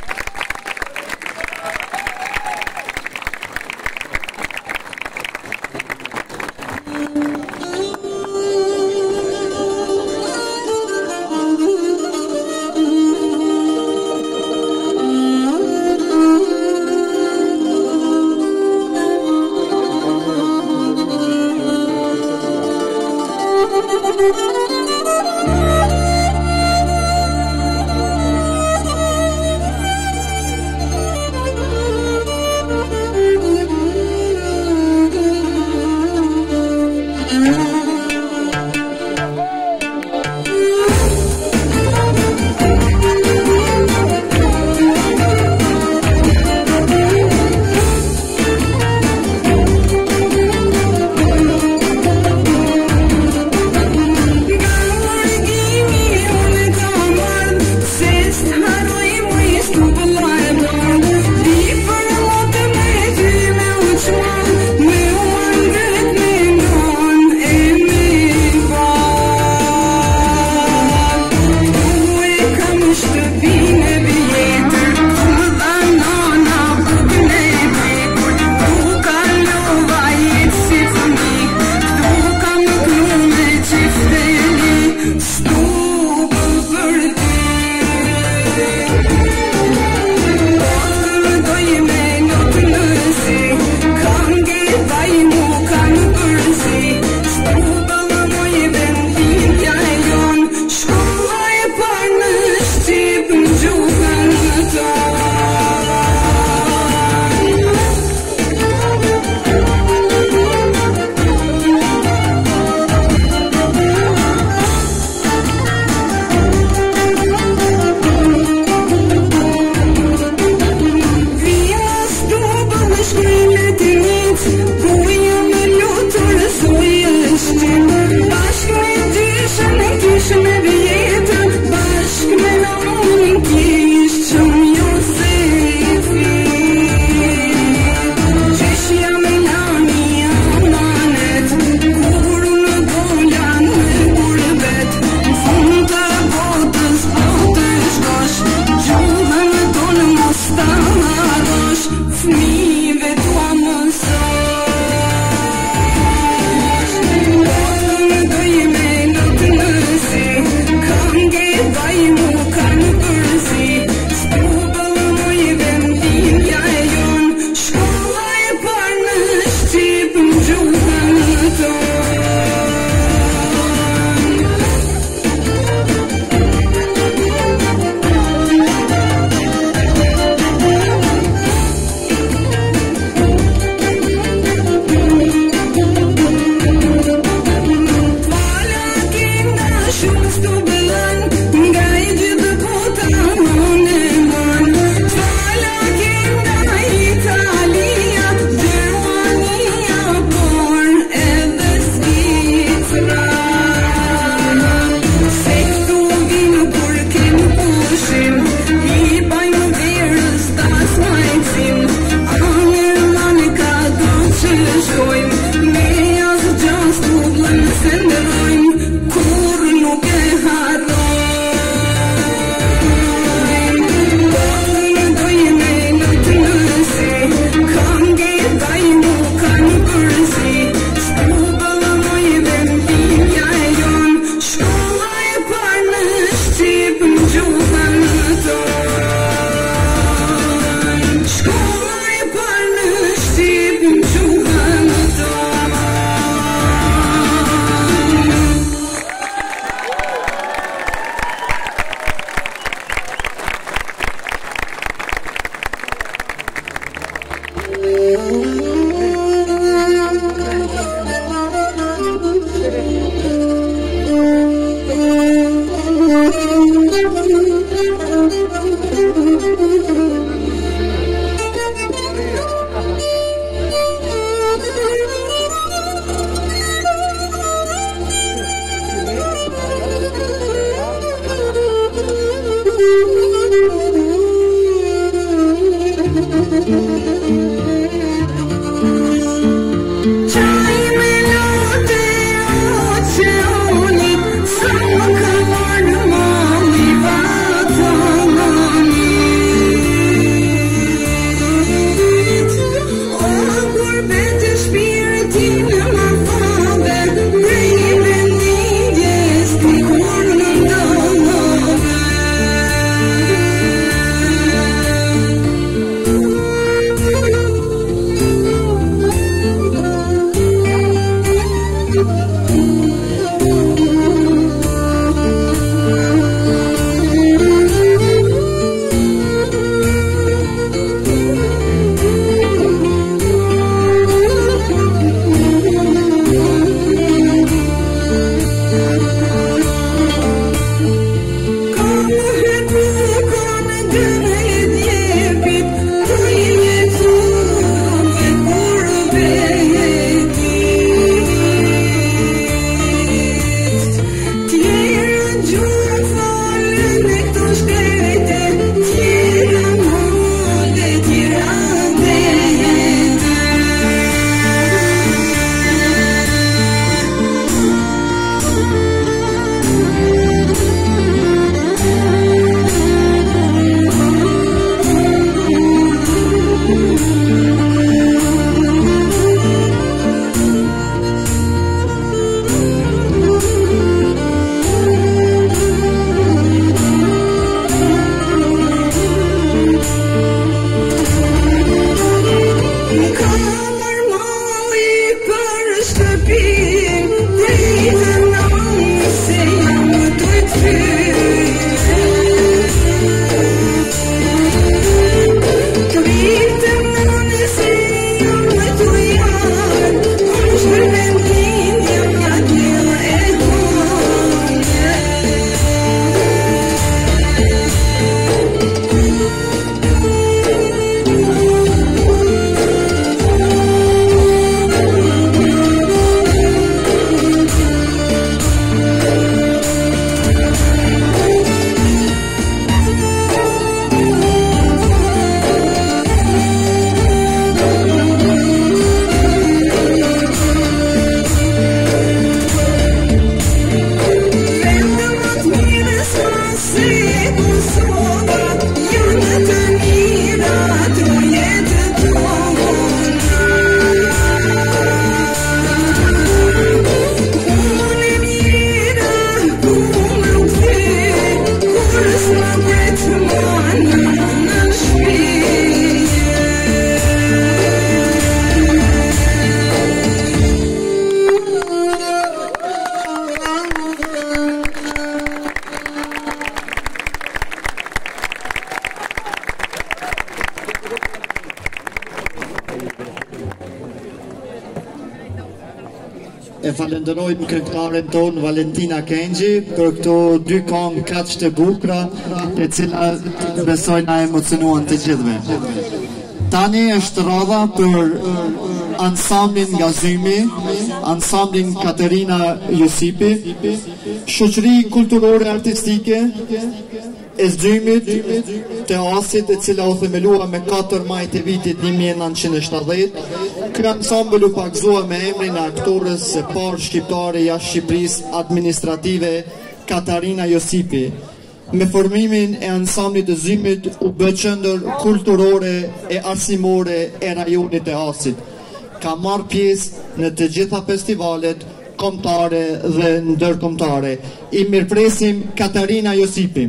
E falenderojmë këngëtaren tonë Valentina Kenji për këto dy këngë kaq të bukura, e cila besoj na emocionuan të gjithëve. Tani është radha për ansamblin nga Zymi, ansamblin Katerina Josipi, shoqëri kulturore artistike e Zymit të Asit, e cila u themelua me katër maj të vitit një mijë e nëntëqind e shtatëdhjetë. Ky ansambël u pagëzua me emrin e aktorës së parë shqiptare jashtë Shqipërisë administrative, Katarina Josipi. Me formimin e ansamblit të Zymit u bë qendër kulturore e arsimore e rajonit të Asit. Ka marrë pjesë në të gjitha festivalet kombëtare dhe ndërkombëtare. I mirëpresim Katarina Josipi.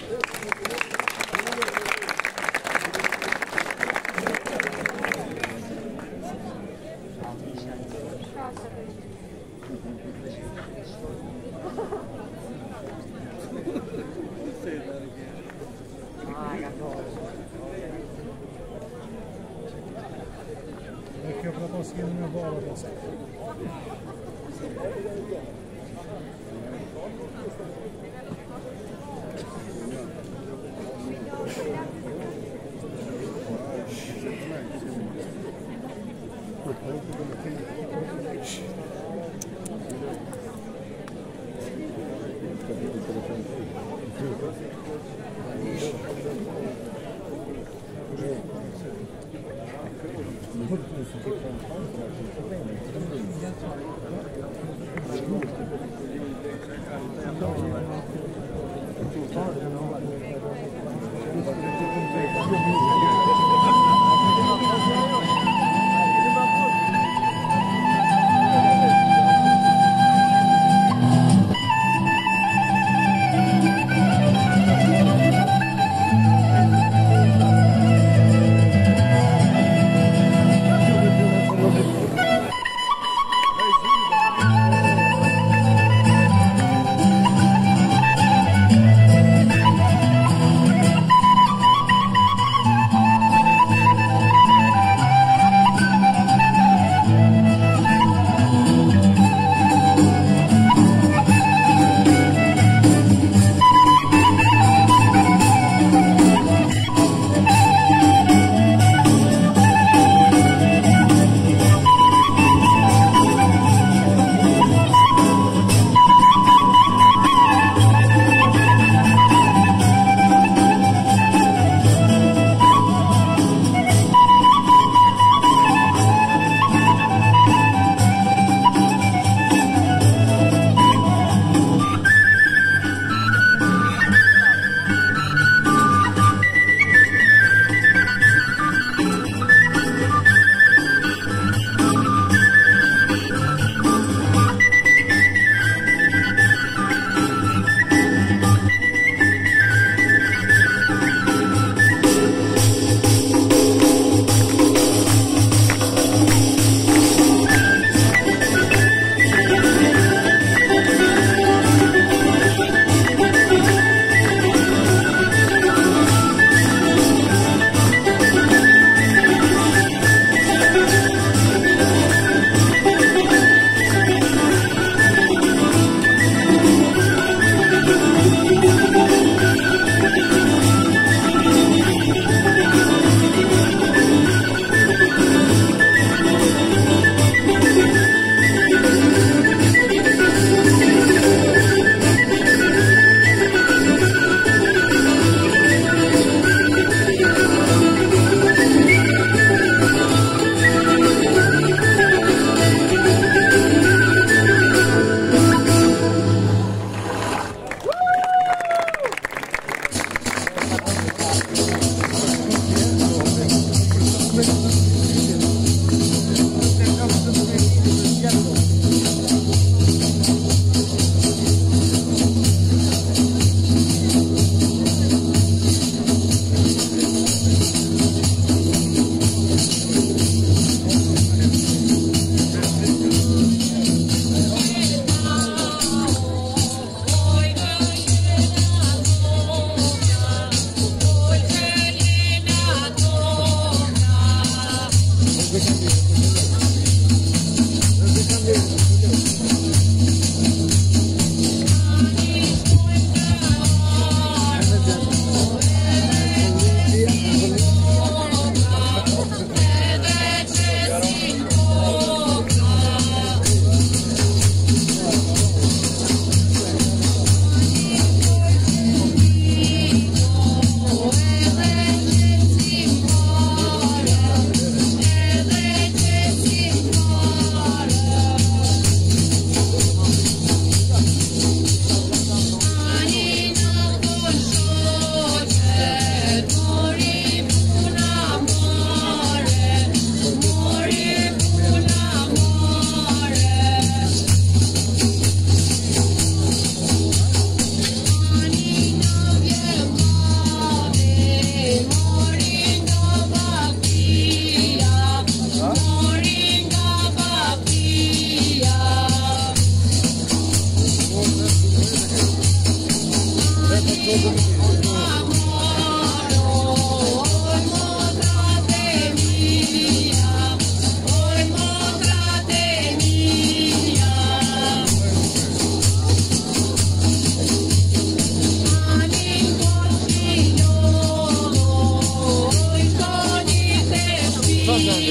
Che proposta che non è buona questa.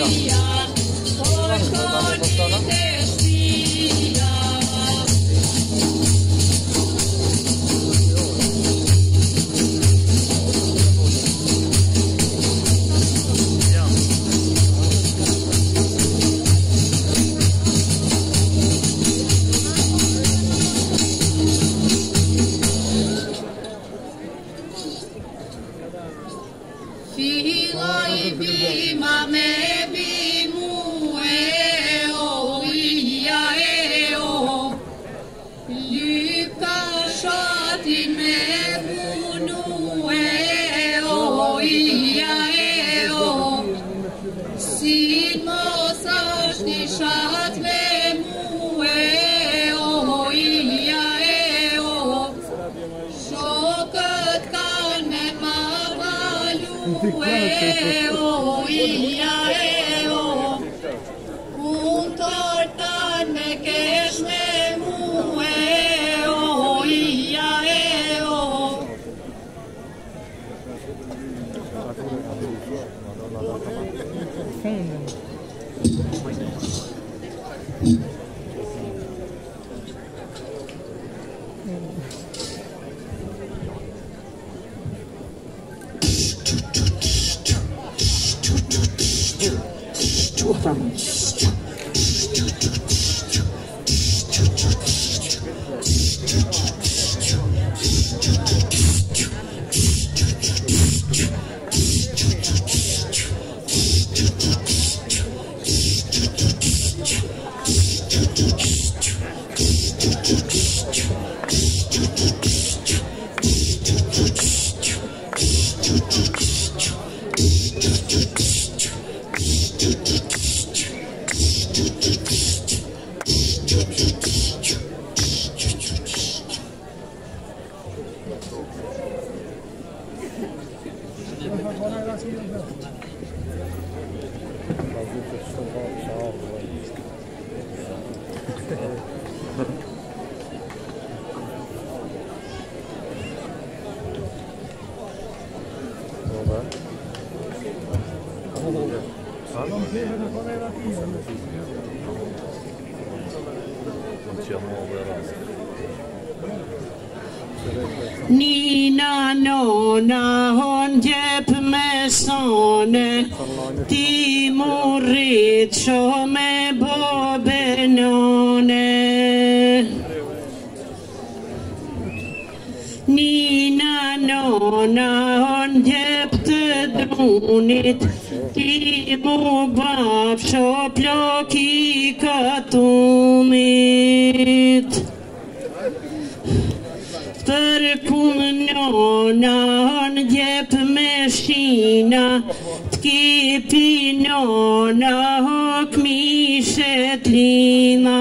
Nina nona hon jep me sone Ti morrit që me bobe none Nina nona hon jep të drunit Ti mu baf që ploki katumit Për kumë nona në gjep me shina T'kipi nona hok mishet lina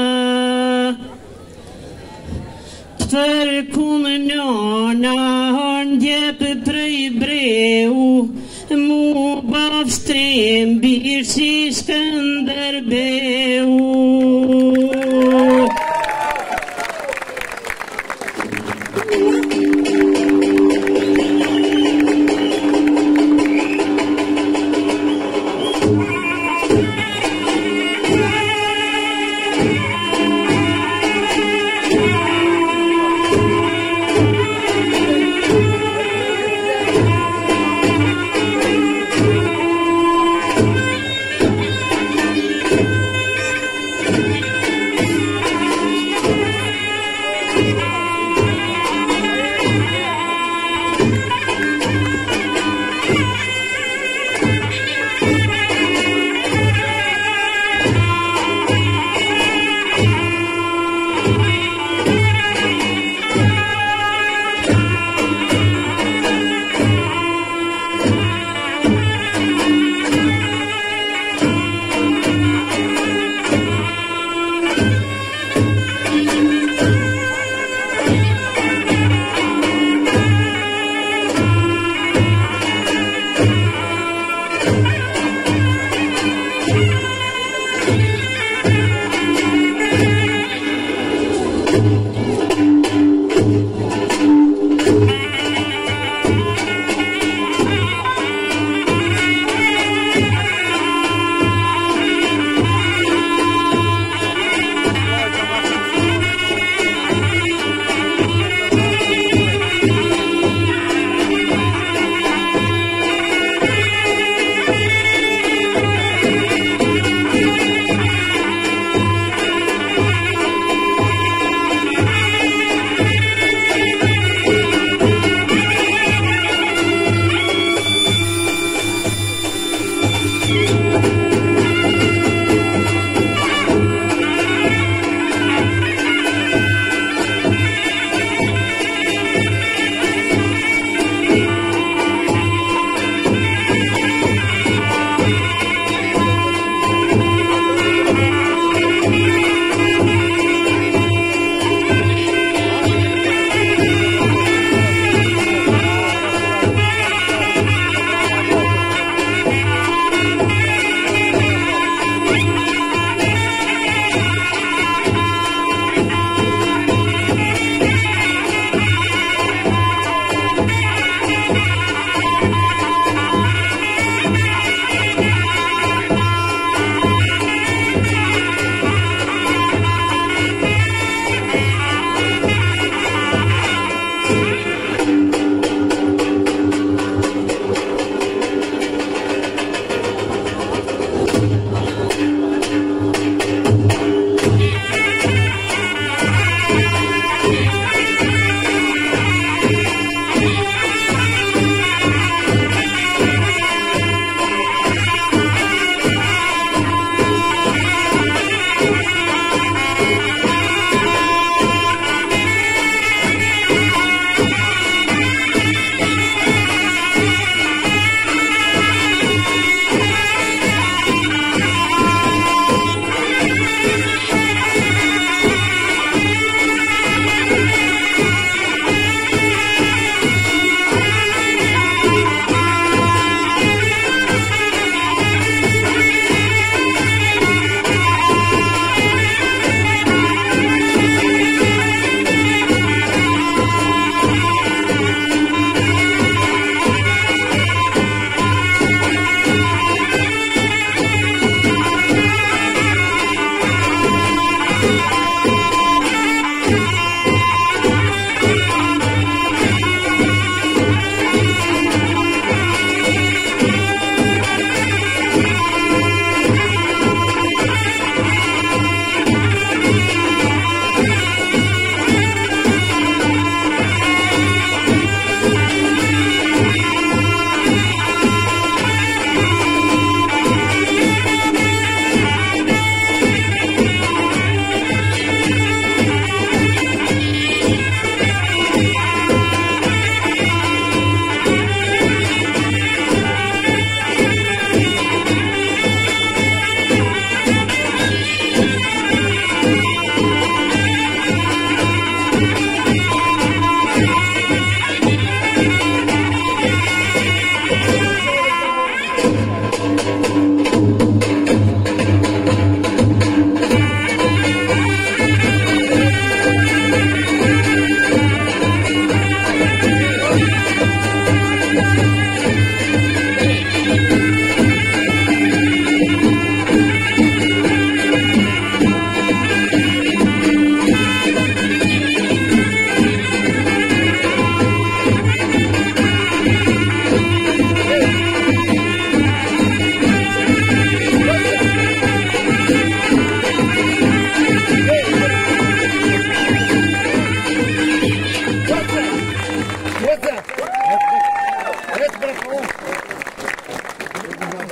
Për kumë nona në gjep prej breu Mu baf strem birë si Skënderbeu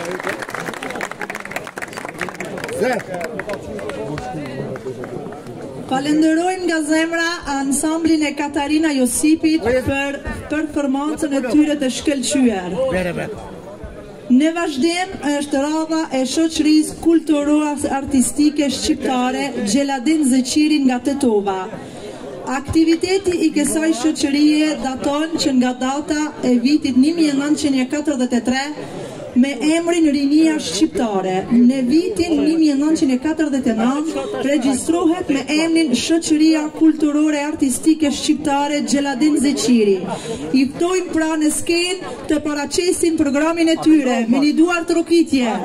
Falenderojmë nga zemra ansamblin e Katarina Josipit për performancën e tyre të shkëlqyer. Në vazhdim është radha e shoqërisë kulturore artistike shqiptare Xheladin Zeqiri nga Tetova. Aktiviteti i kësaj shoqërie daton që nga data e vitit një mijë e nëntëqind e katërdhjetë e tre me emrin Rinia Shqiptare. Në vitin një mijë e nëntëqind e katërdhjetë e nëntë regjistrohet me emrin Shoqëria Kulturore Artistike Shqiptare Xheladin Zeqiri. I ftojmë pra në skenë të paraqesin programin e tyre me një duar trokitje.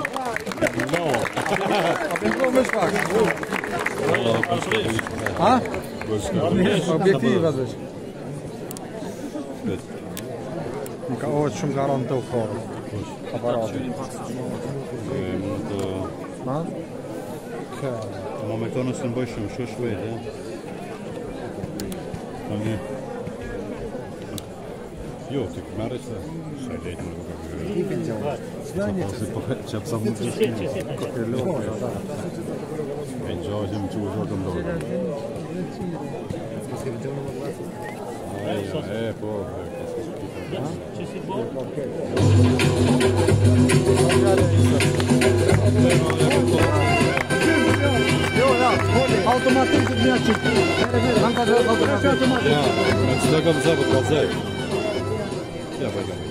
Ha? Objektiva dhe Nuk ka ojtë shumë garantë të uforë Aparatë Ha? Ma me këto nësë në bëjë shumë shumë shvejt Jo, ti këmere që Shaj lejtë në këmë Kipin që Që pësa më të shkimë E në gjahë që më që u shorë të mdojë E, po Që si po? Jo, ja, automatik të një që Kanë ka zërë automatik Ja, në që të kam zërë të zërë Ja, pa kam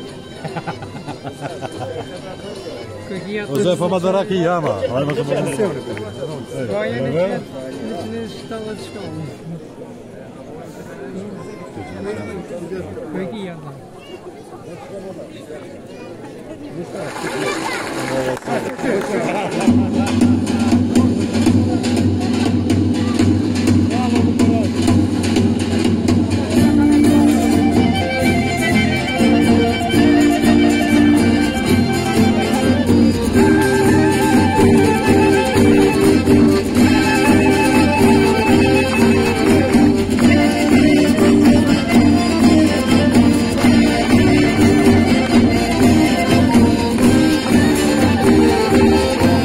O zë fa madaraki jama. Ai më shumë. Po ai në në në shtatë shkollë. Po ki jama. Thank you.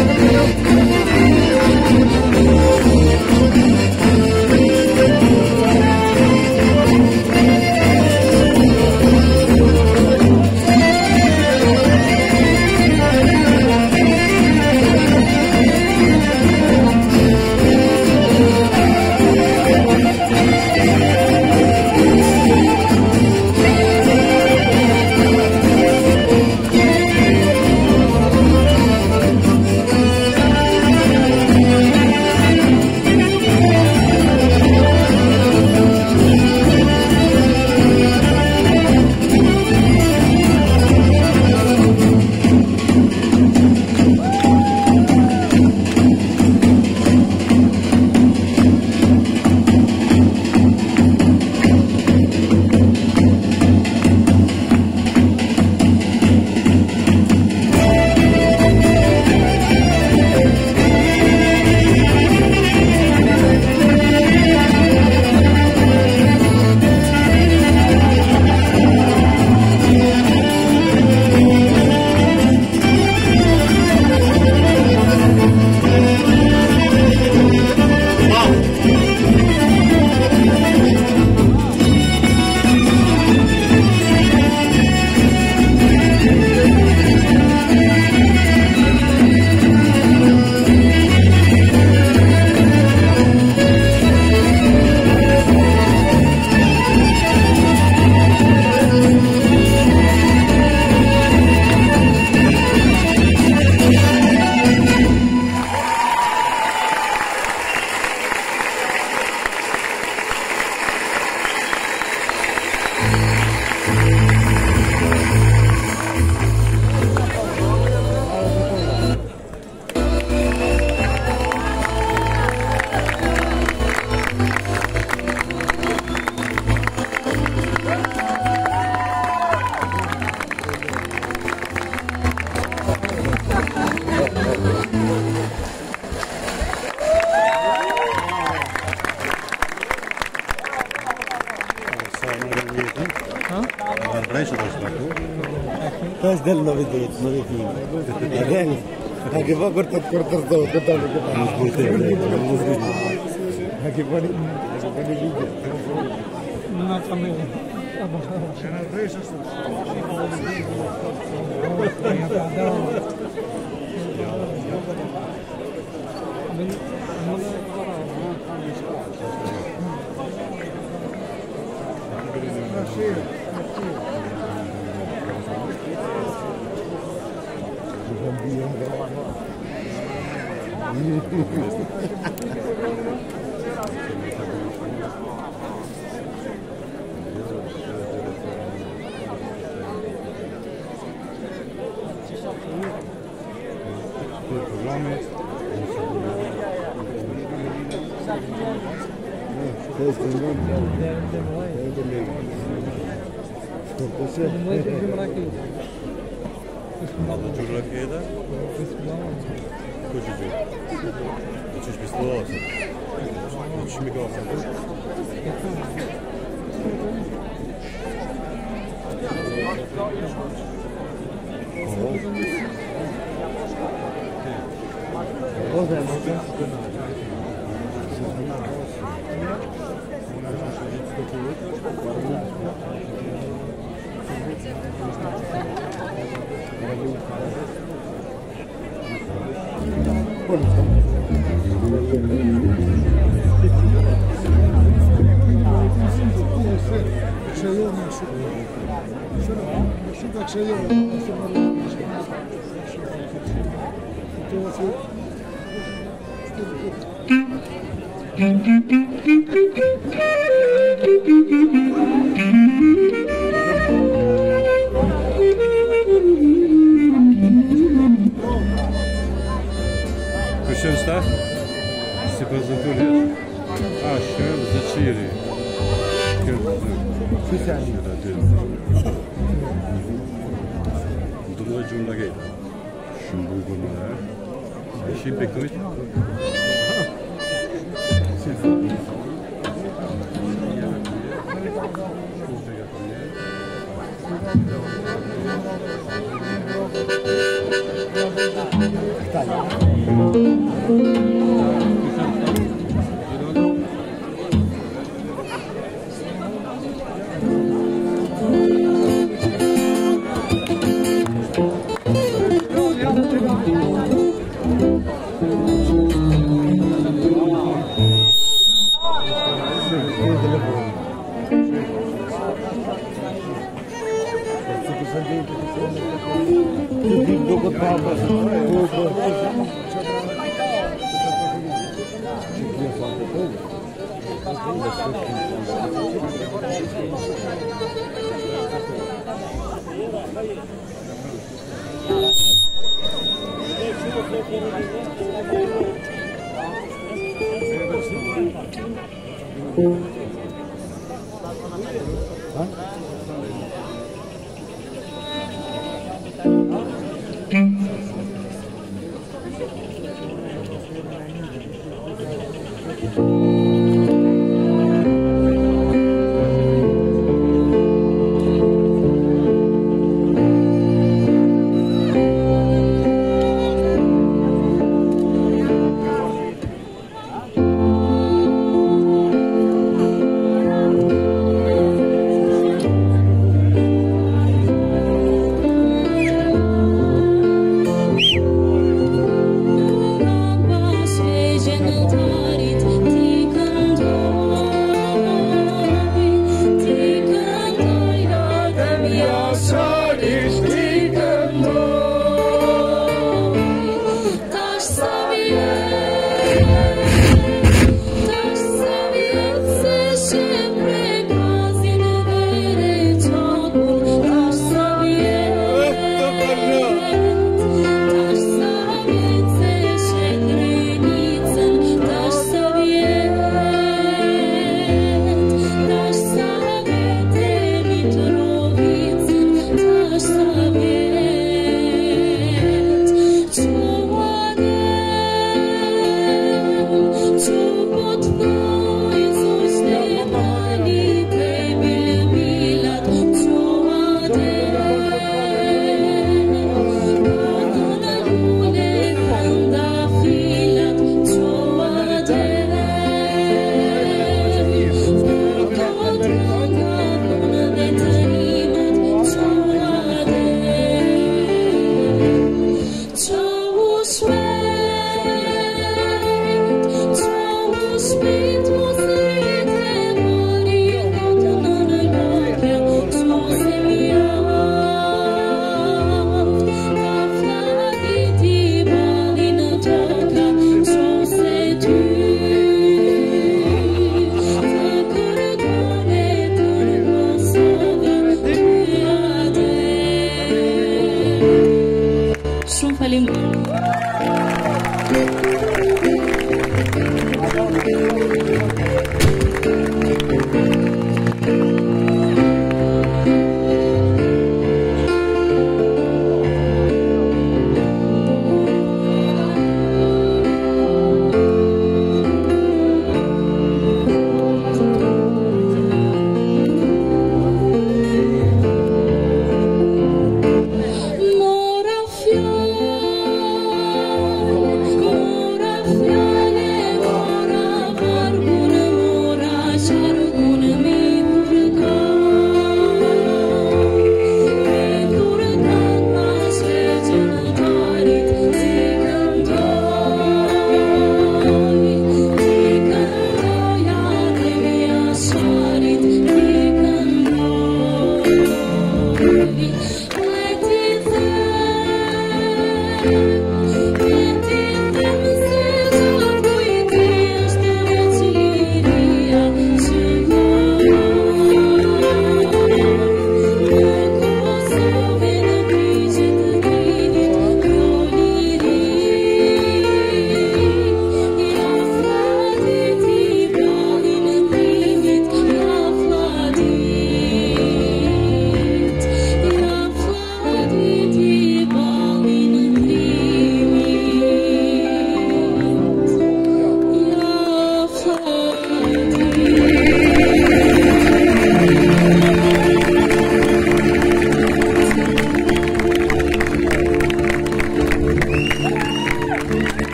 Toți de-l nu vedeți, nu vedeți. Real, dacă vă cortat, cortat două, cortat două, cortat două. Nu-ți putem, nu-ți putem. Dacă vă ne video. Nu am familie. Și n-ar vrei să spun. Aldı coğrafyaya da koşucu. Uçuş pisti olsun. Uçuş mi kalsın? O zaman Кушенста? Се позатули. А, шел за чири. Думаю, cumla gel. Şimdi uygunlar. Şimdi bekleyin. Italia.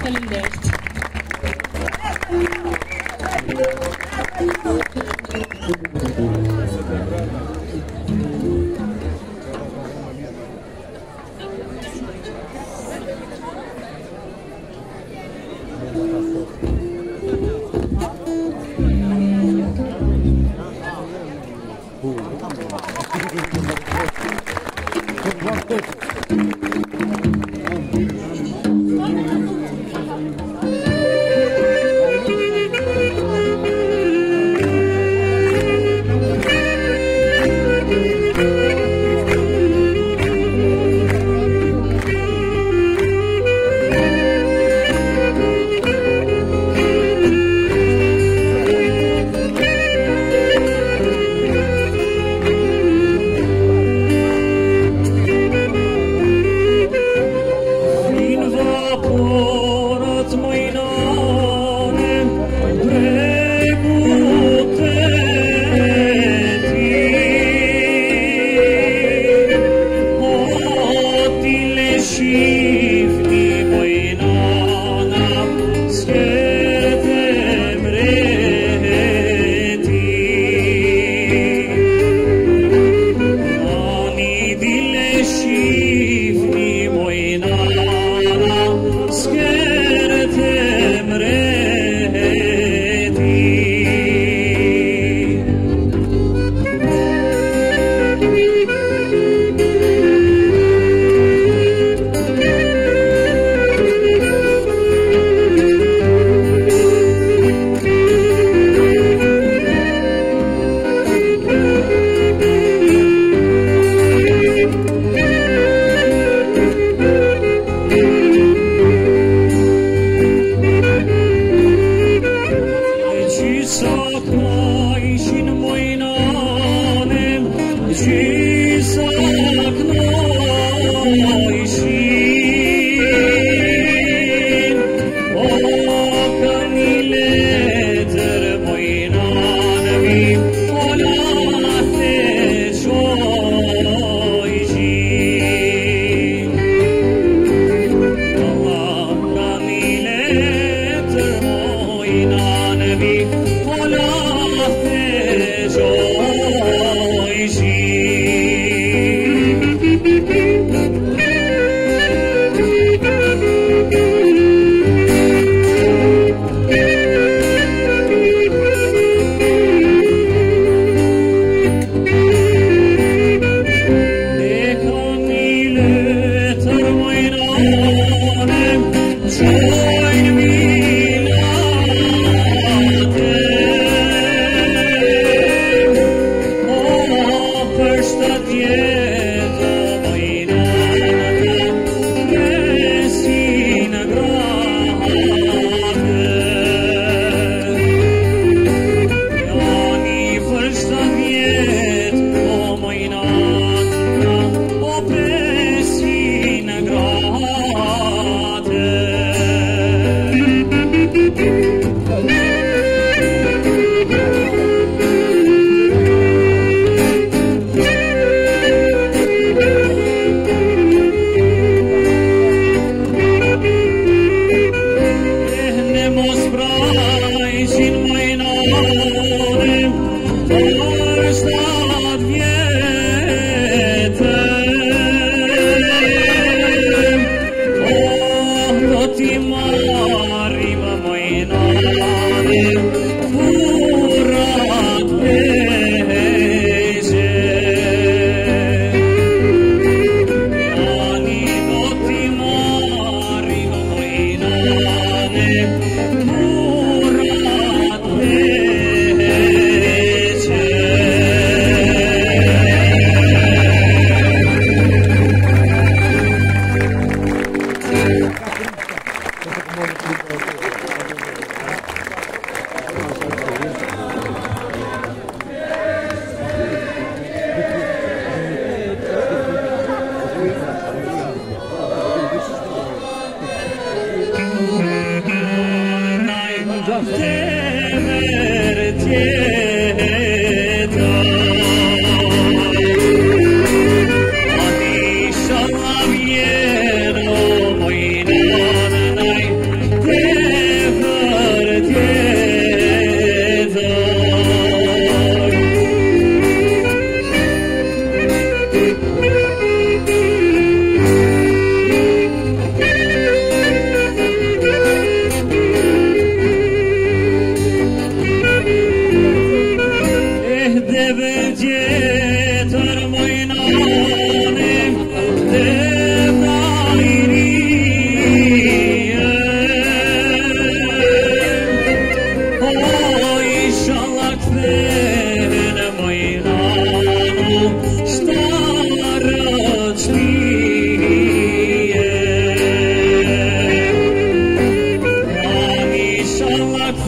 Faleminderit.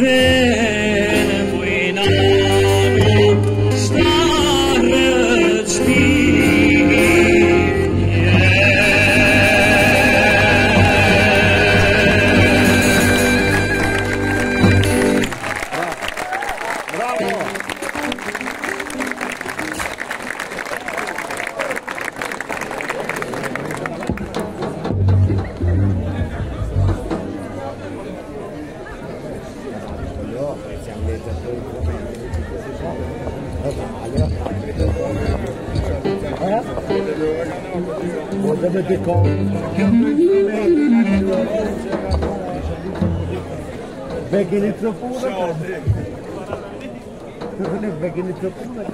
Väggen i mikrofonen. Väggen i mikrofonen.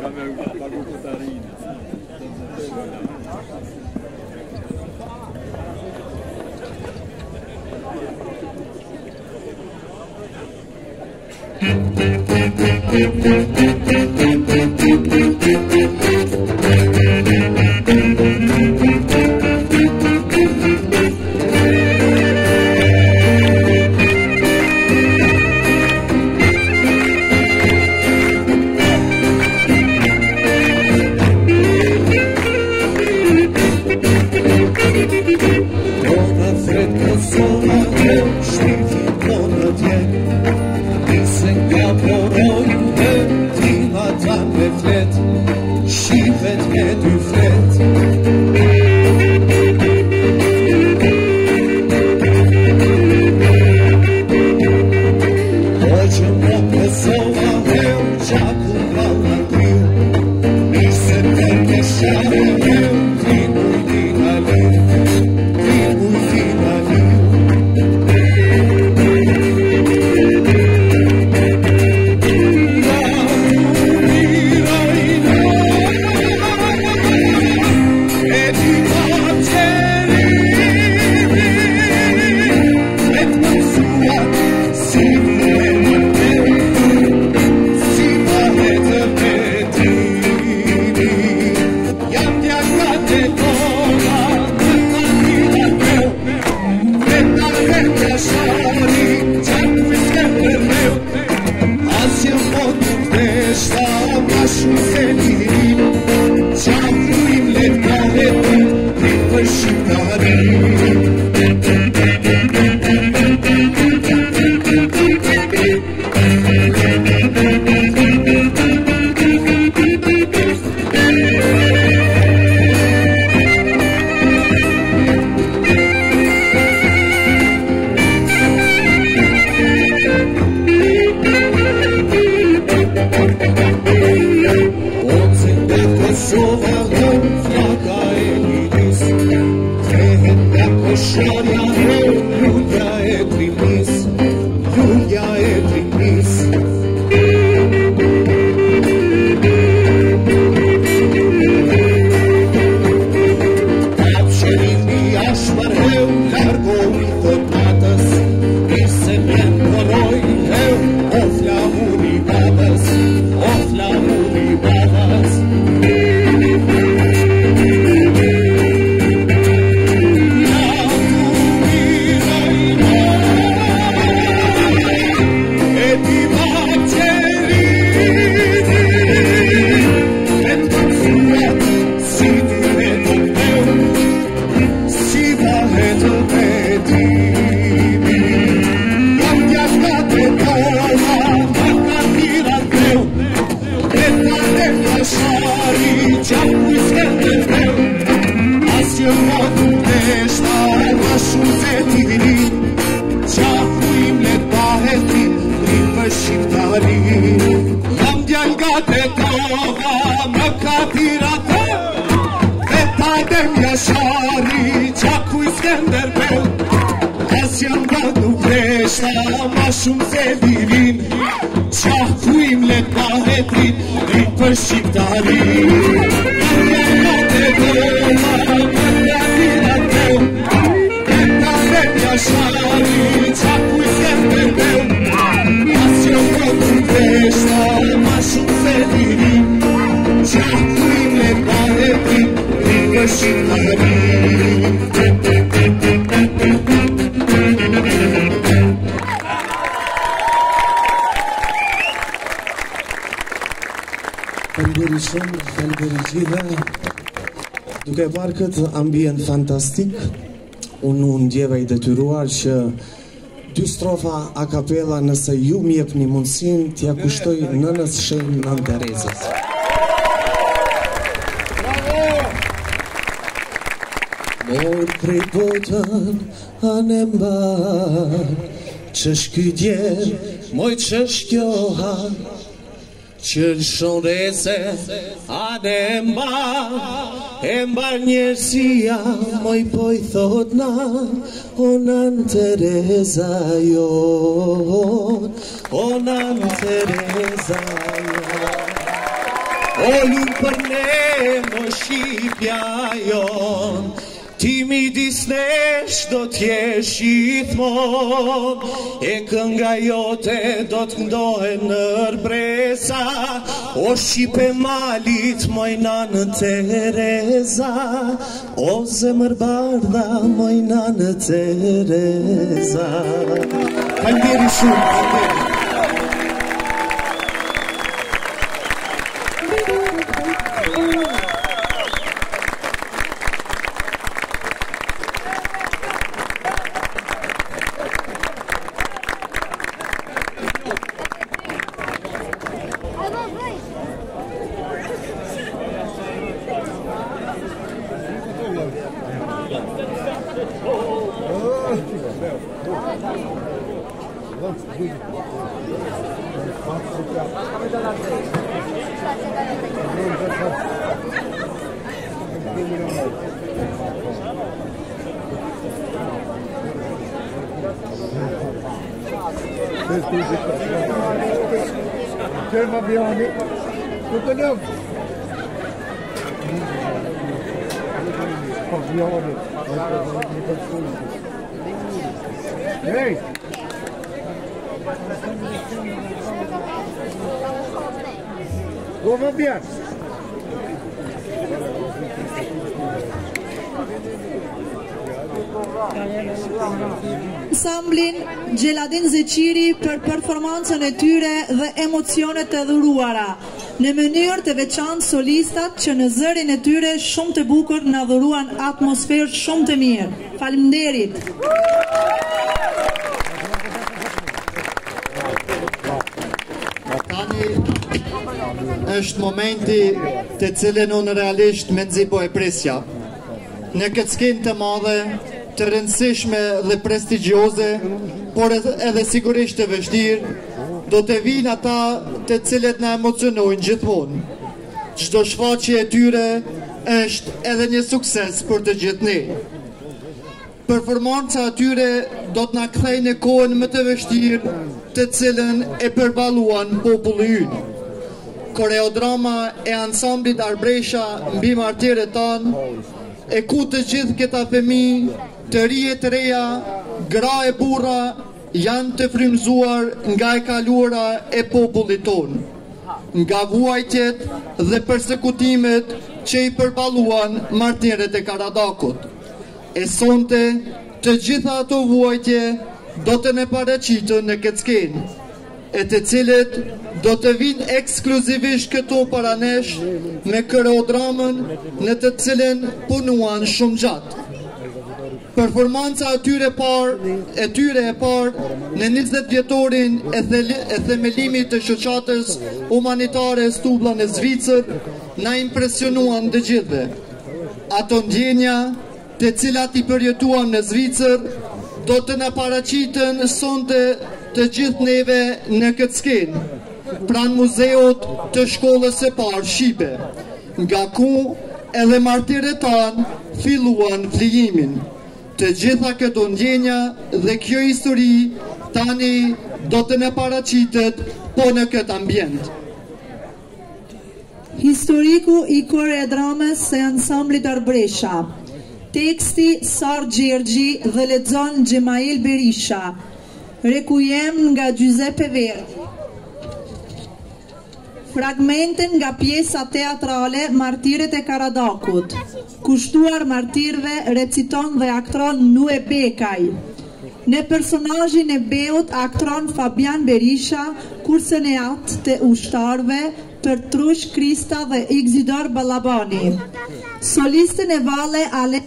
Faleminderit shumë, faleminderit gjithë. Duke parë këtë ambient fantastik, unë u ndjeva i detyruar që dy strofa a capella, nëse ju më jepni mundësinë, t'ia kushtoj nënës shenjë Nën Terezës. Mor prej botën anë mbar, ç'është ky djerë, moj ç'është kjo har, që lëshon rese anë mbar, e mbar njerësia, moj po i thot na, o Nën Tereza jon, o Nën Tereza jon. O lumë për ne, mo shqipja jon, ti midis nesh do t'jesh gjithmon, e kënga jote do t'ndohen nër breza, o Shqipe malit moj Nën Tereza, o zemër bardha moj Nën Tereza. Faleminderit shumë, faleminderit. Ferma Bioni, tutto lì. Bioni. Ehi! Come abbiamo? Ensamblin Gjeladin Zeqiri për performancën e tyre dhe emocionet e dhuruara. Në mënyrë të veçantë solistat që në zërin e tyre shumë të bukur na dhuruan atmosferë shumë të mirë. Faleminderit. Tani është momenti të cilën unë realisht me nxi po e presja. Në këtë skenë të madhe, të rëndësishme dhe prestigjioze, por edhe sigurisht të vështirë, do të vinë ata të cilët na emocionojnë gjithmonë. Çdo shfaqje e tyre është edhe një sukses për të gjithë ne. Performanca e tyre do të na kthejë në kohën më të vështirë, të cilën e përballuan populli ynë. Koreodrama e ansamblit Arbresha mbi martirët tanë, e ku të gjithë këta fëmijë, të rije të reja, gra e burra, janë të frymëzuar nga e kaluara e popullit tonë, nga vuajtjet dhe persekutimet që i përballuan martirët e Karadakut. E sonte, të gjitha ato vuajtje do të ne paraqiten në këtë skenë, e të cilët do të vinë ekskluzivisht këtu para nesh me koreodramën në të cilën punuan shumë gjatë. Performanca e tyre parë, e tyre e parë në njëzet vjetorin e, e themelimit të shoqatës humanitare Stublla në Zvicër na impresionuan të gjithëve. Ato ndjenja të cilat i përjetuan në Zvicër do të na paraqiten sonte të gjithë neve në këtë skenë, pranë muzeut të shkollës së parë shqipe, nga ku edhe martirët tanë filluan flijimin. Të gjitha këto ndjenja dhe kjo histori tani do të ne paraqitet po në këtë ambient. Historiku i koreodramës së ansamblit Arbresha. Teksti Sar Gjergji dhe lexon Gjemail Berisha. Requiem nga Giuseppe Verdi. Fragmente nga pjesa teatrale Martirët e Karadakut. Kushtuar martirëve reciton dhe aktron Nue Bekaj. Në personazhin e Beut aktron Fabian Berisha, kurse në atë të ushtarëve Petrush Krista dhe Ikzidor Ballabani. Solistën e vale Ale...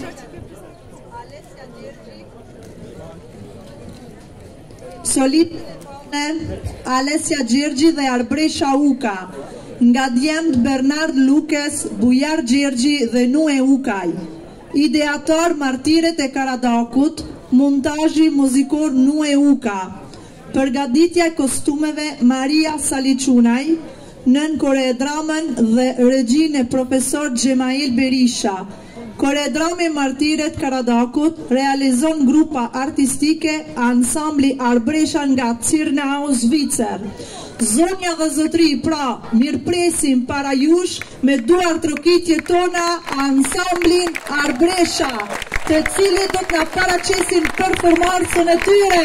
Solistën e vale Alessia Gjergji dhe Arbresha Uka. Nga djemët Bernard Lukes, Bujar Gjergji dhe Nue Ukaj. Ideator Martiret e Karadakut, montazhi muzikor Nue Uka. Përgatitja e kostumeve Maria Saliçunaj, nën koreodramën dhe regjin e profesor Gjemail Berisha. Koreodrami Martiret Karadakut realizon grupa artistike ansambli Arbresha nga Cirnau, Zvicër. Zonja dhe zotri, pra, mirëpresim para jush me duar trokitje tona ansamblin Arbresha, të cilit do të na paraqesin performancën e tyre.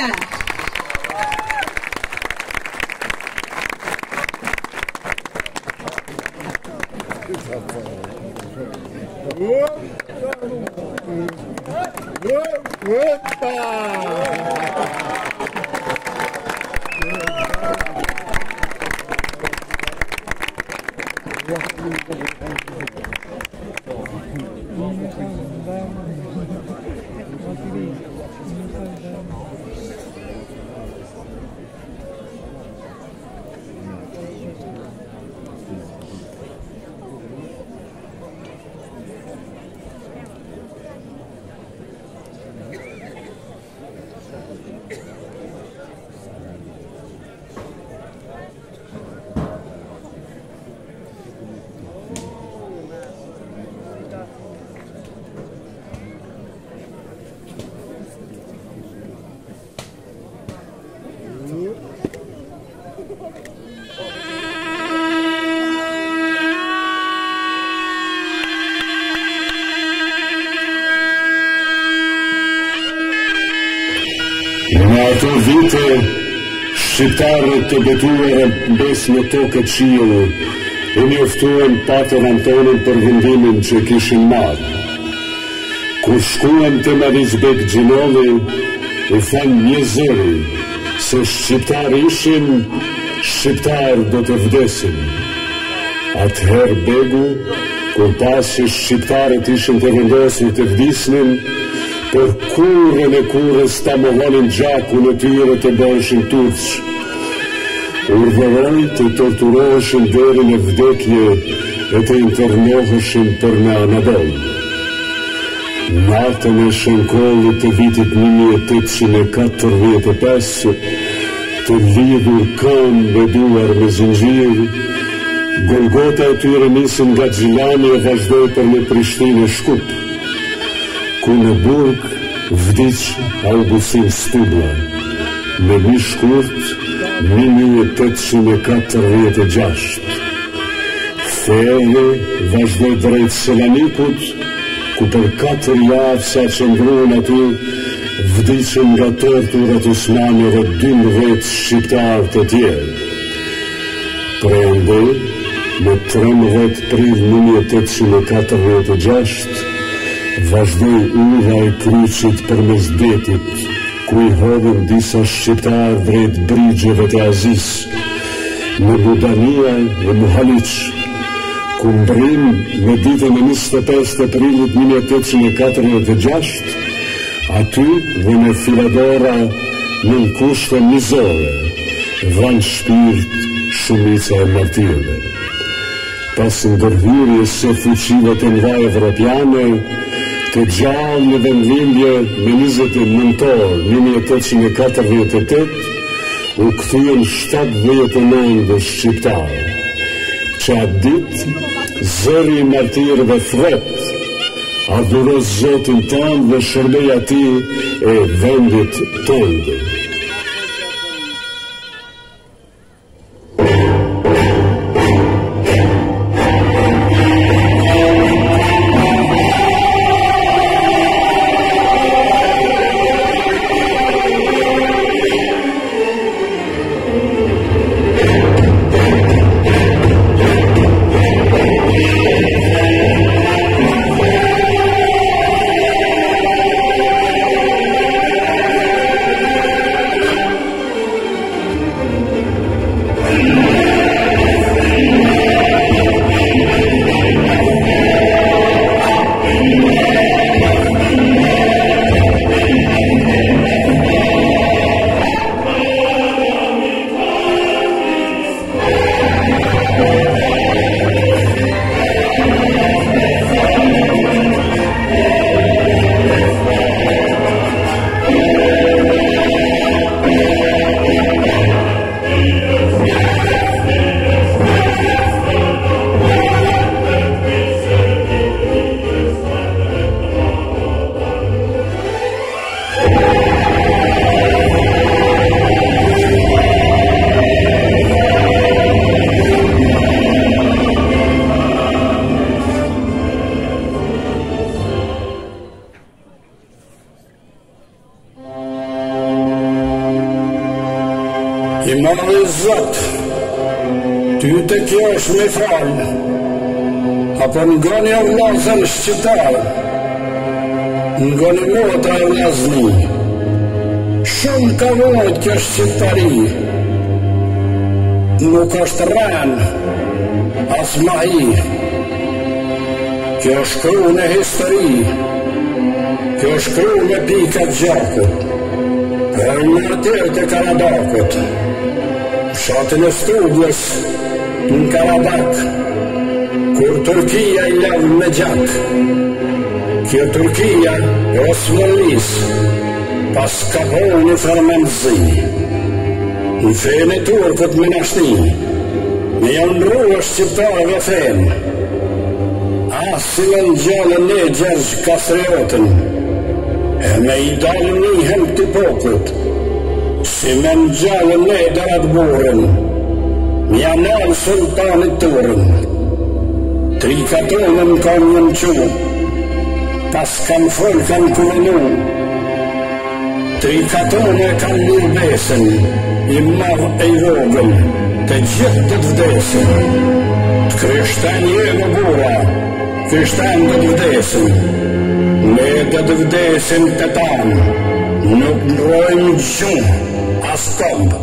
Në ato vite, shqiptarët të betuar mbes në tokë të qielli, u njoftuan Pater Antonin për vendimin që kishin marrë. Kur shkuan te Marisbek Gjinolli, u thanë një zëri, se shqiptar ishin, shqiptar do të vdesin. Atëherë Begu, kur pasi shqiptarët ishin të vendosur të vdisnin, për kurrën e kurrës ta mohonin gjakun e tyre të bëshin turç. Urdhëroi të torturoheshin deri në vdekje e të internoheshin për në Anadol. Natën e Shënkollit të vitit një mijë e tetëqind e katërdhjetë e pesë, të lidhur këmbë me duar me zinxhir, Golgota e tyre nisin nga Xhilani e vazhdoi për në Prishtinë e Shkup, ku në burg vdiq Augustin Stubla, me një shkurt një mijë e tetëqind e katërdhjetë e gjashtë. Theve vazhdoi drejt Selanikut, ku për katër javë sa qëndruan aty, vdiqën nga torturat Osmanëve dymbëdhjetë shqiptarë të tjerë. Prandaj, në trembëdhjetë prill një mijë e tetëqind e katërdhjetë e gjashtë, vazhdoi udha e kryqit përmes detit, ku i hodhën disa shqiptarë drejt brigjeve të Azis, në Budania e Muhaliq, ku mbrim në ditën e njëzet e pesë të prillit një mijë e tetëqind e katërdhjetë e gjashtë, aty dhe në Filadora në kushte mizore, dhanë shpirt shumica e martirëve. Pas ndërhyrjes së fuqive të mëdha evropiane, të gjallë në vendlindje me njëzet e nëntor një mijë e tetëqind e katërdhjetë e tetë, u kthyen shtatëdhjetë e nëntë shqiptarë. Që atë ditë, zëri i martirëve thret, adhuro Zotin tënd dhe shërbej atij e vendit tënd. I madhe Zot, ty të kjo është me falë, apo ngoni o vlazën shqitarë, ngoni motra o vlazni, shumë ka vojt kjo shqiptari, nuk është rënë, as mahi, kjo shkru në histori, kjo shkru në pikat gjakut, për mërtir të Karabakut, fshatin e Stublës në Karabak, kur Turkia i lavë me gjak, kjo Turkia e Osmanlis, pas ka po një fermenzi, në fejnë e turkët me nashti, me janë rrua shqiptarëve fejnë, asi me në gjallën ne Gjergj Kastriotën, e me i dalën një hem të pokët, si me në gjallën ne darat borën, me janë alë sultanit tërën, tri katonën kanë një në qu, pas kanë folë kanë kuvenu, tri katonë kanë një besën, i madhë e i vogën, të gjithë të të vdesin, të kryshten je në bura, kryshten të të vdesin, ne të të vdesin të tanë, nuk nërojmë gjumë, as këmbë.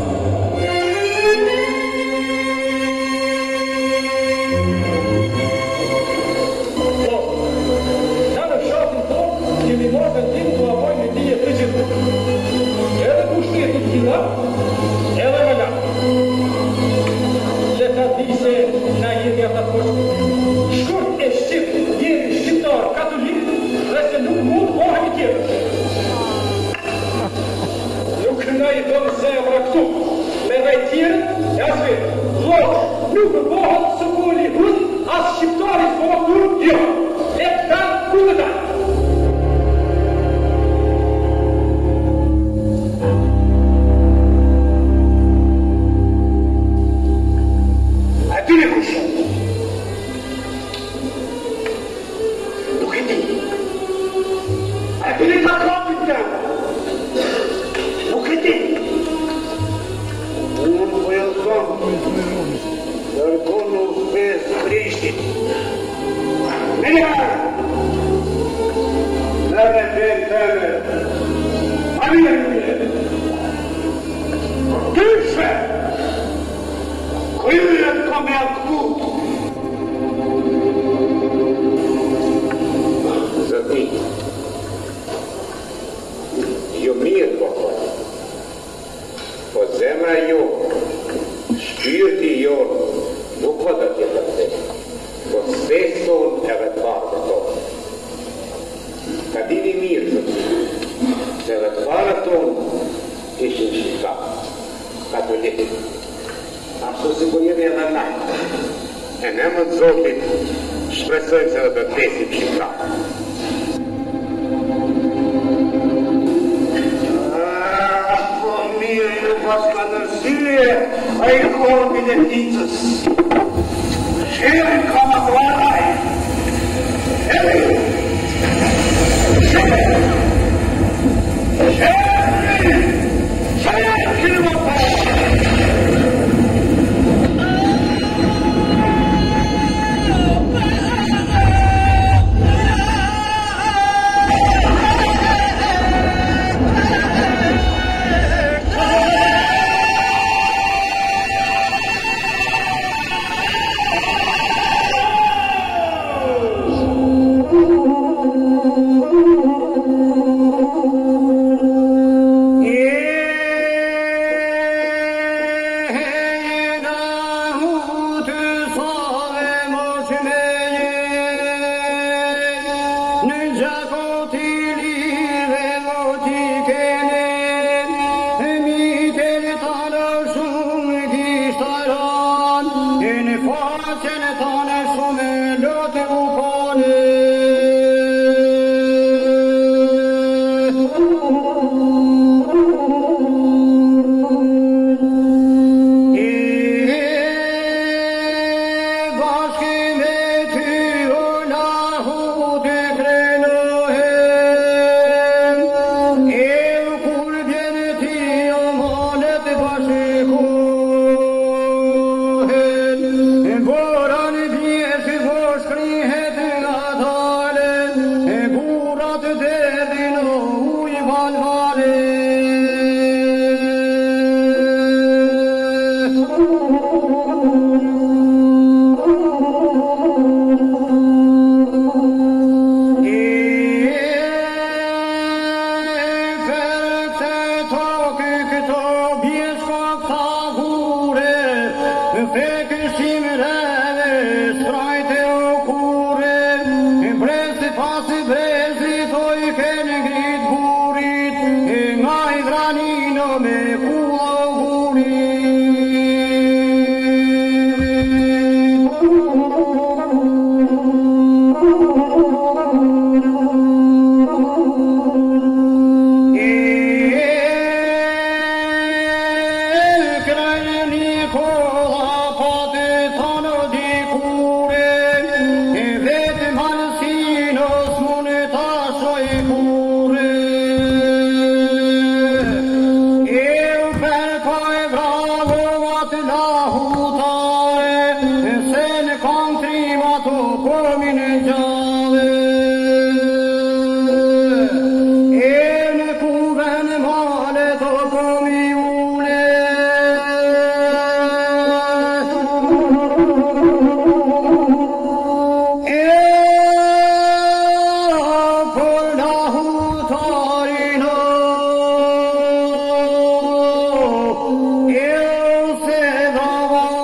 Cool. Eu se dava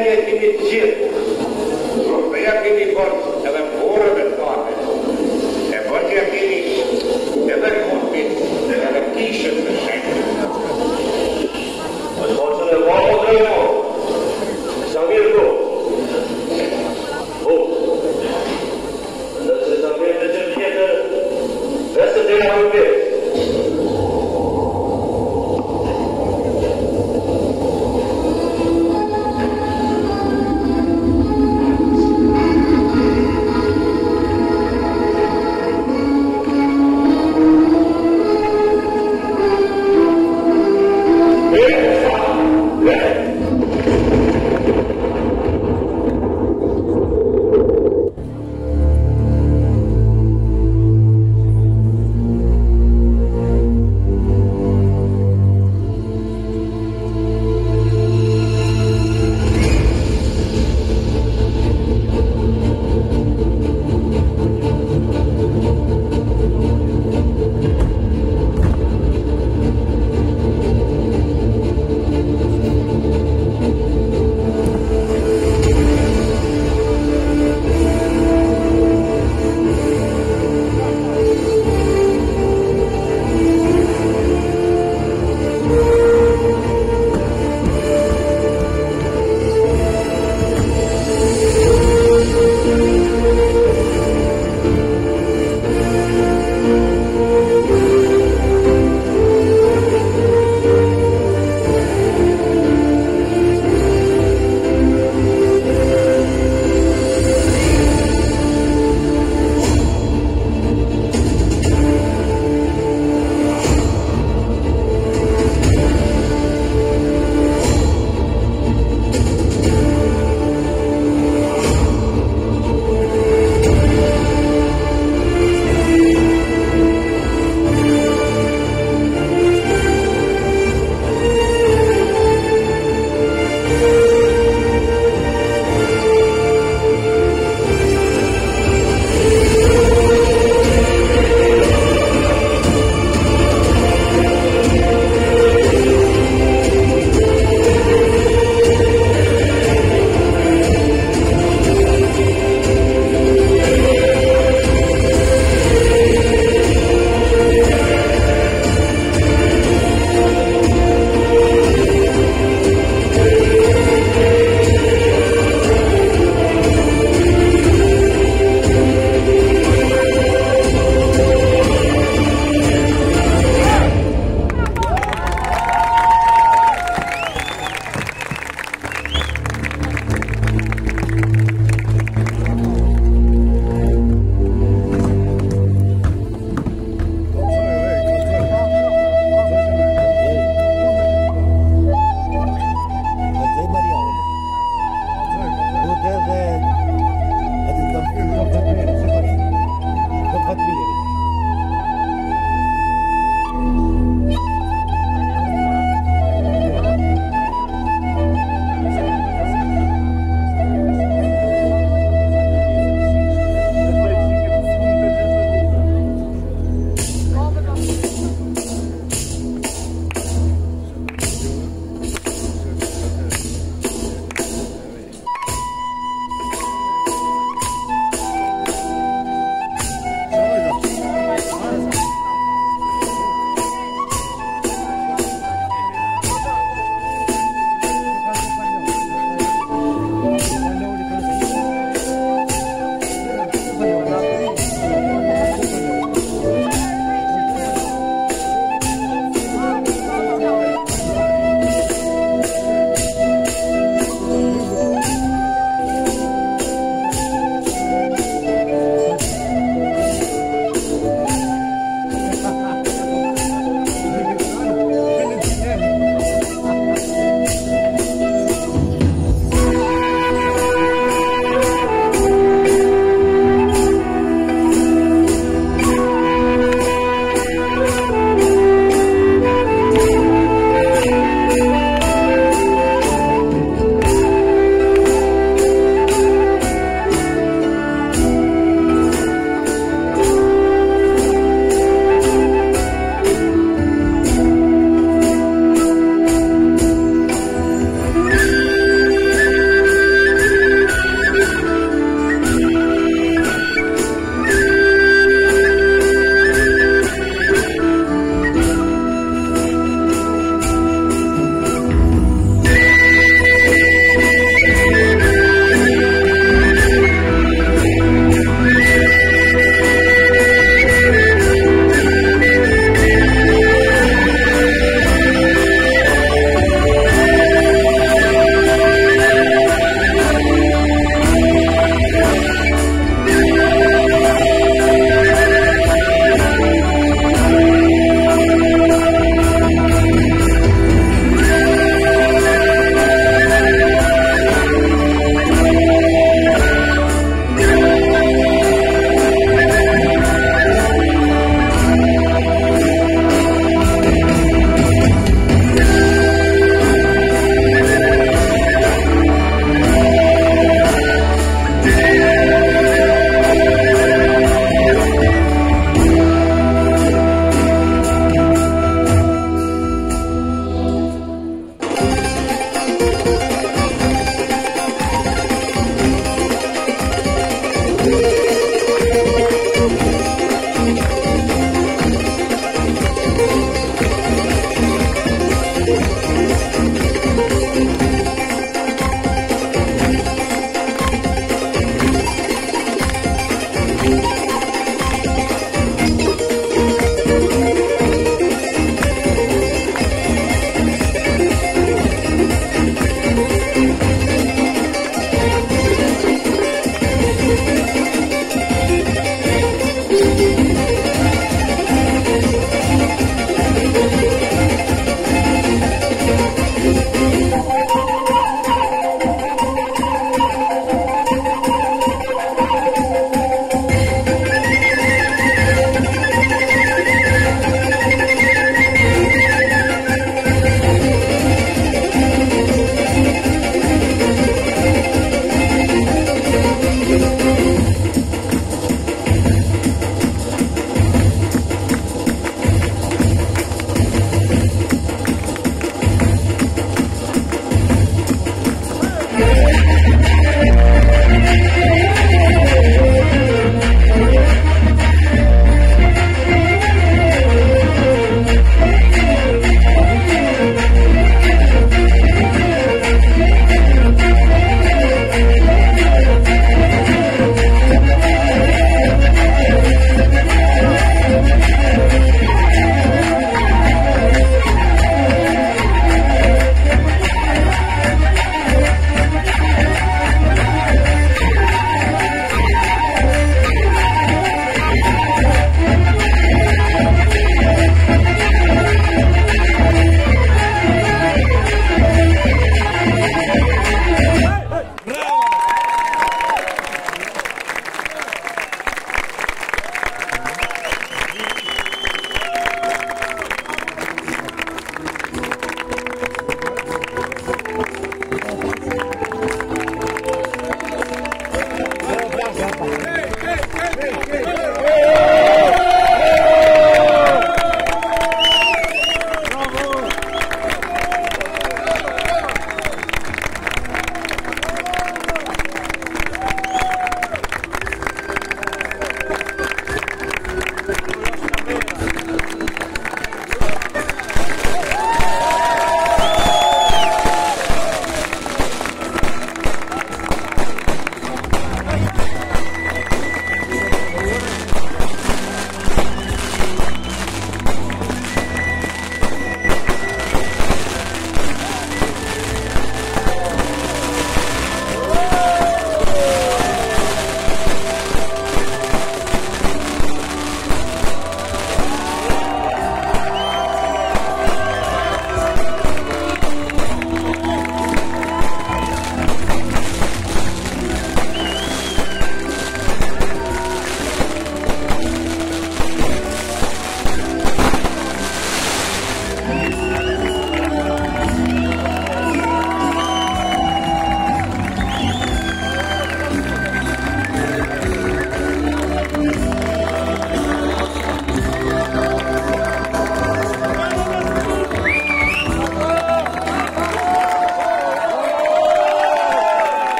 e kemi të gjithë. Shpërja kemi bërë edhe porën e toate. E bërëtja kemi edhe kompit, edhe kishën të shenë. Në qoqën e bërë të drejmo. Sa mirë do. Po. Nëse sa mirë të gjëmë tjetër, vesë të dira më pjesë.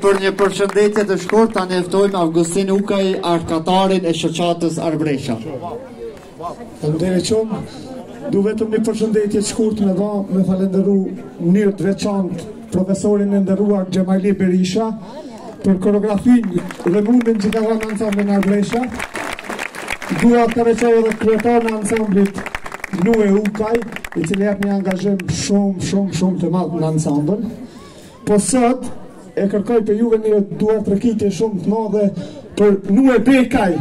për një përshëndetje të shkurt, ta njeftojmë Augustin Ukaj, arkatarin e shoqatës Arbresha. Faleminderit shumë. Du vetëm një përshëndetje të shkurt me dha, me falenderu mënyrë të veçantë profesorin e nderuar Xhemaili Berisha për koreografin dhe mundin që ka dhënë ansamblin Arbresha. Dua të veçoj edhe kryetarin e ansamblit Lue Ukaj, i cili jep një angazhim shumë, shumë, shumë të madh në ansambël. Po sot e kërkoj për juve një duar trekitje shumë të madhe për Nue Bekaj.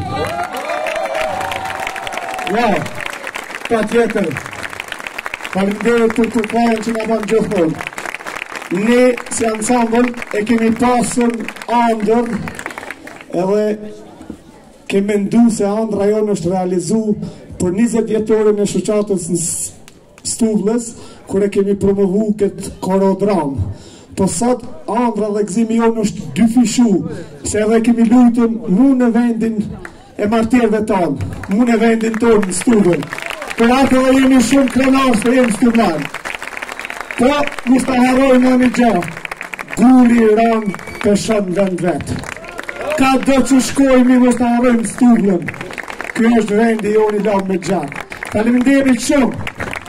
Ja, pa tjetër. Faleminderit për kërkajën që nga banë gjithmonë. Ne si ansambël e kemi pasur ëndër edhe kemi mendu se ëndra jonë është realizu për njëzet vjetorin e shoqatës në Stuvlës, kur e kemi promovu këtë korodram. Po sot, ëndra dhe gëzimi jonë është dyfishu, se edhe kemi lutën mu në vendin e martirëve tanë, mu në vendin tonë në Stuvën. Për ato dhe jemi shumë krenarës për jemë Stuvlan. Po, mos të harrojnë një gjë, gulli ranë peshën vend vetë. Ka do që shkojmë, mos të harrojnë Stuvlën. Kjo është vendi jonë i lamë me gjakë. Faleminderit shumë.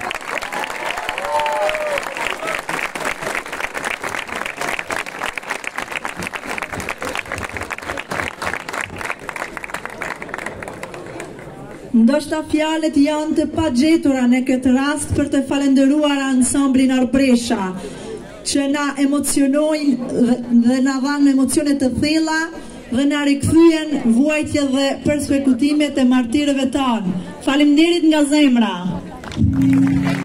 Ndoshta fjalët janë të pagjetura në këtë rast për të falenderuar ansamblin Arbresha, që na emocionojnë dhe na dhanë emocione të thella dhe na rikthyen vuajtje dhe perspekutimet e martirëve tanë. Faleminderit nga zemra.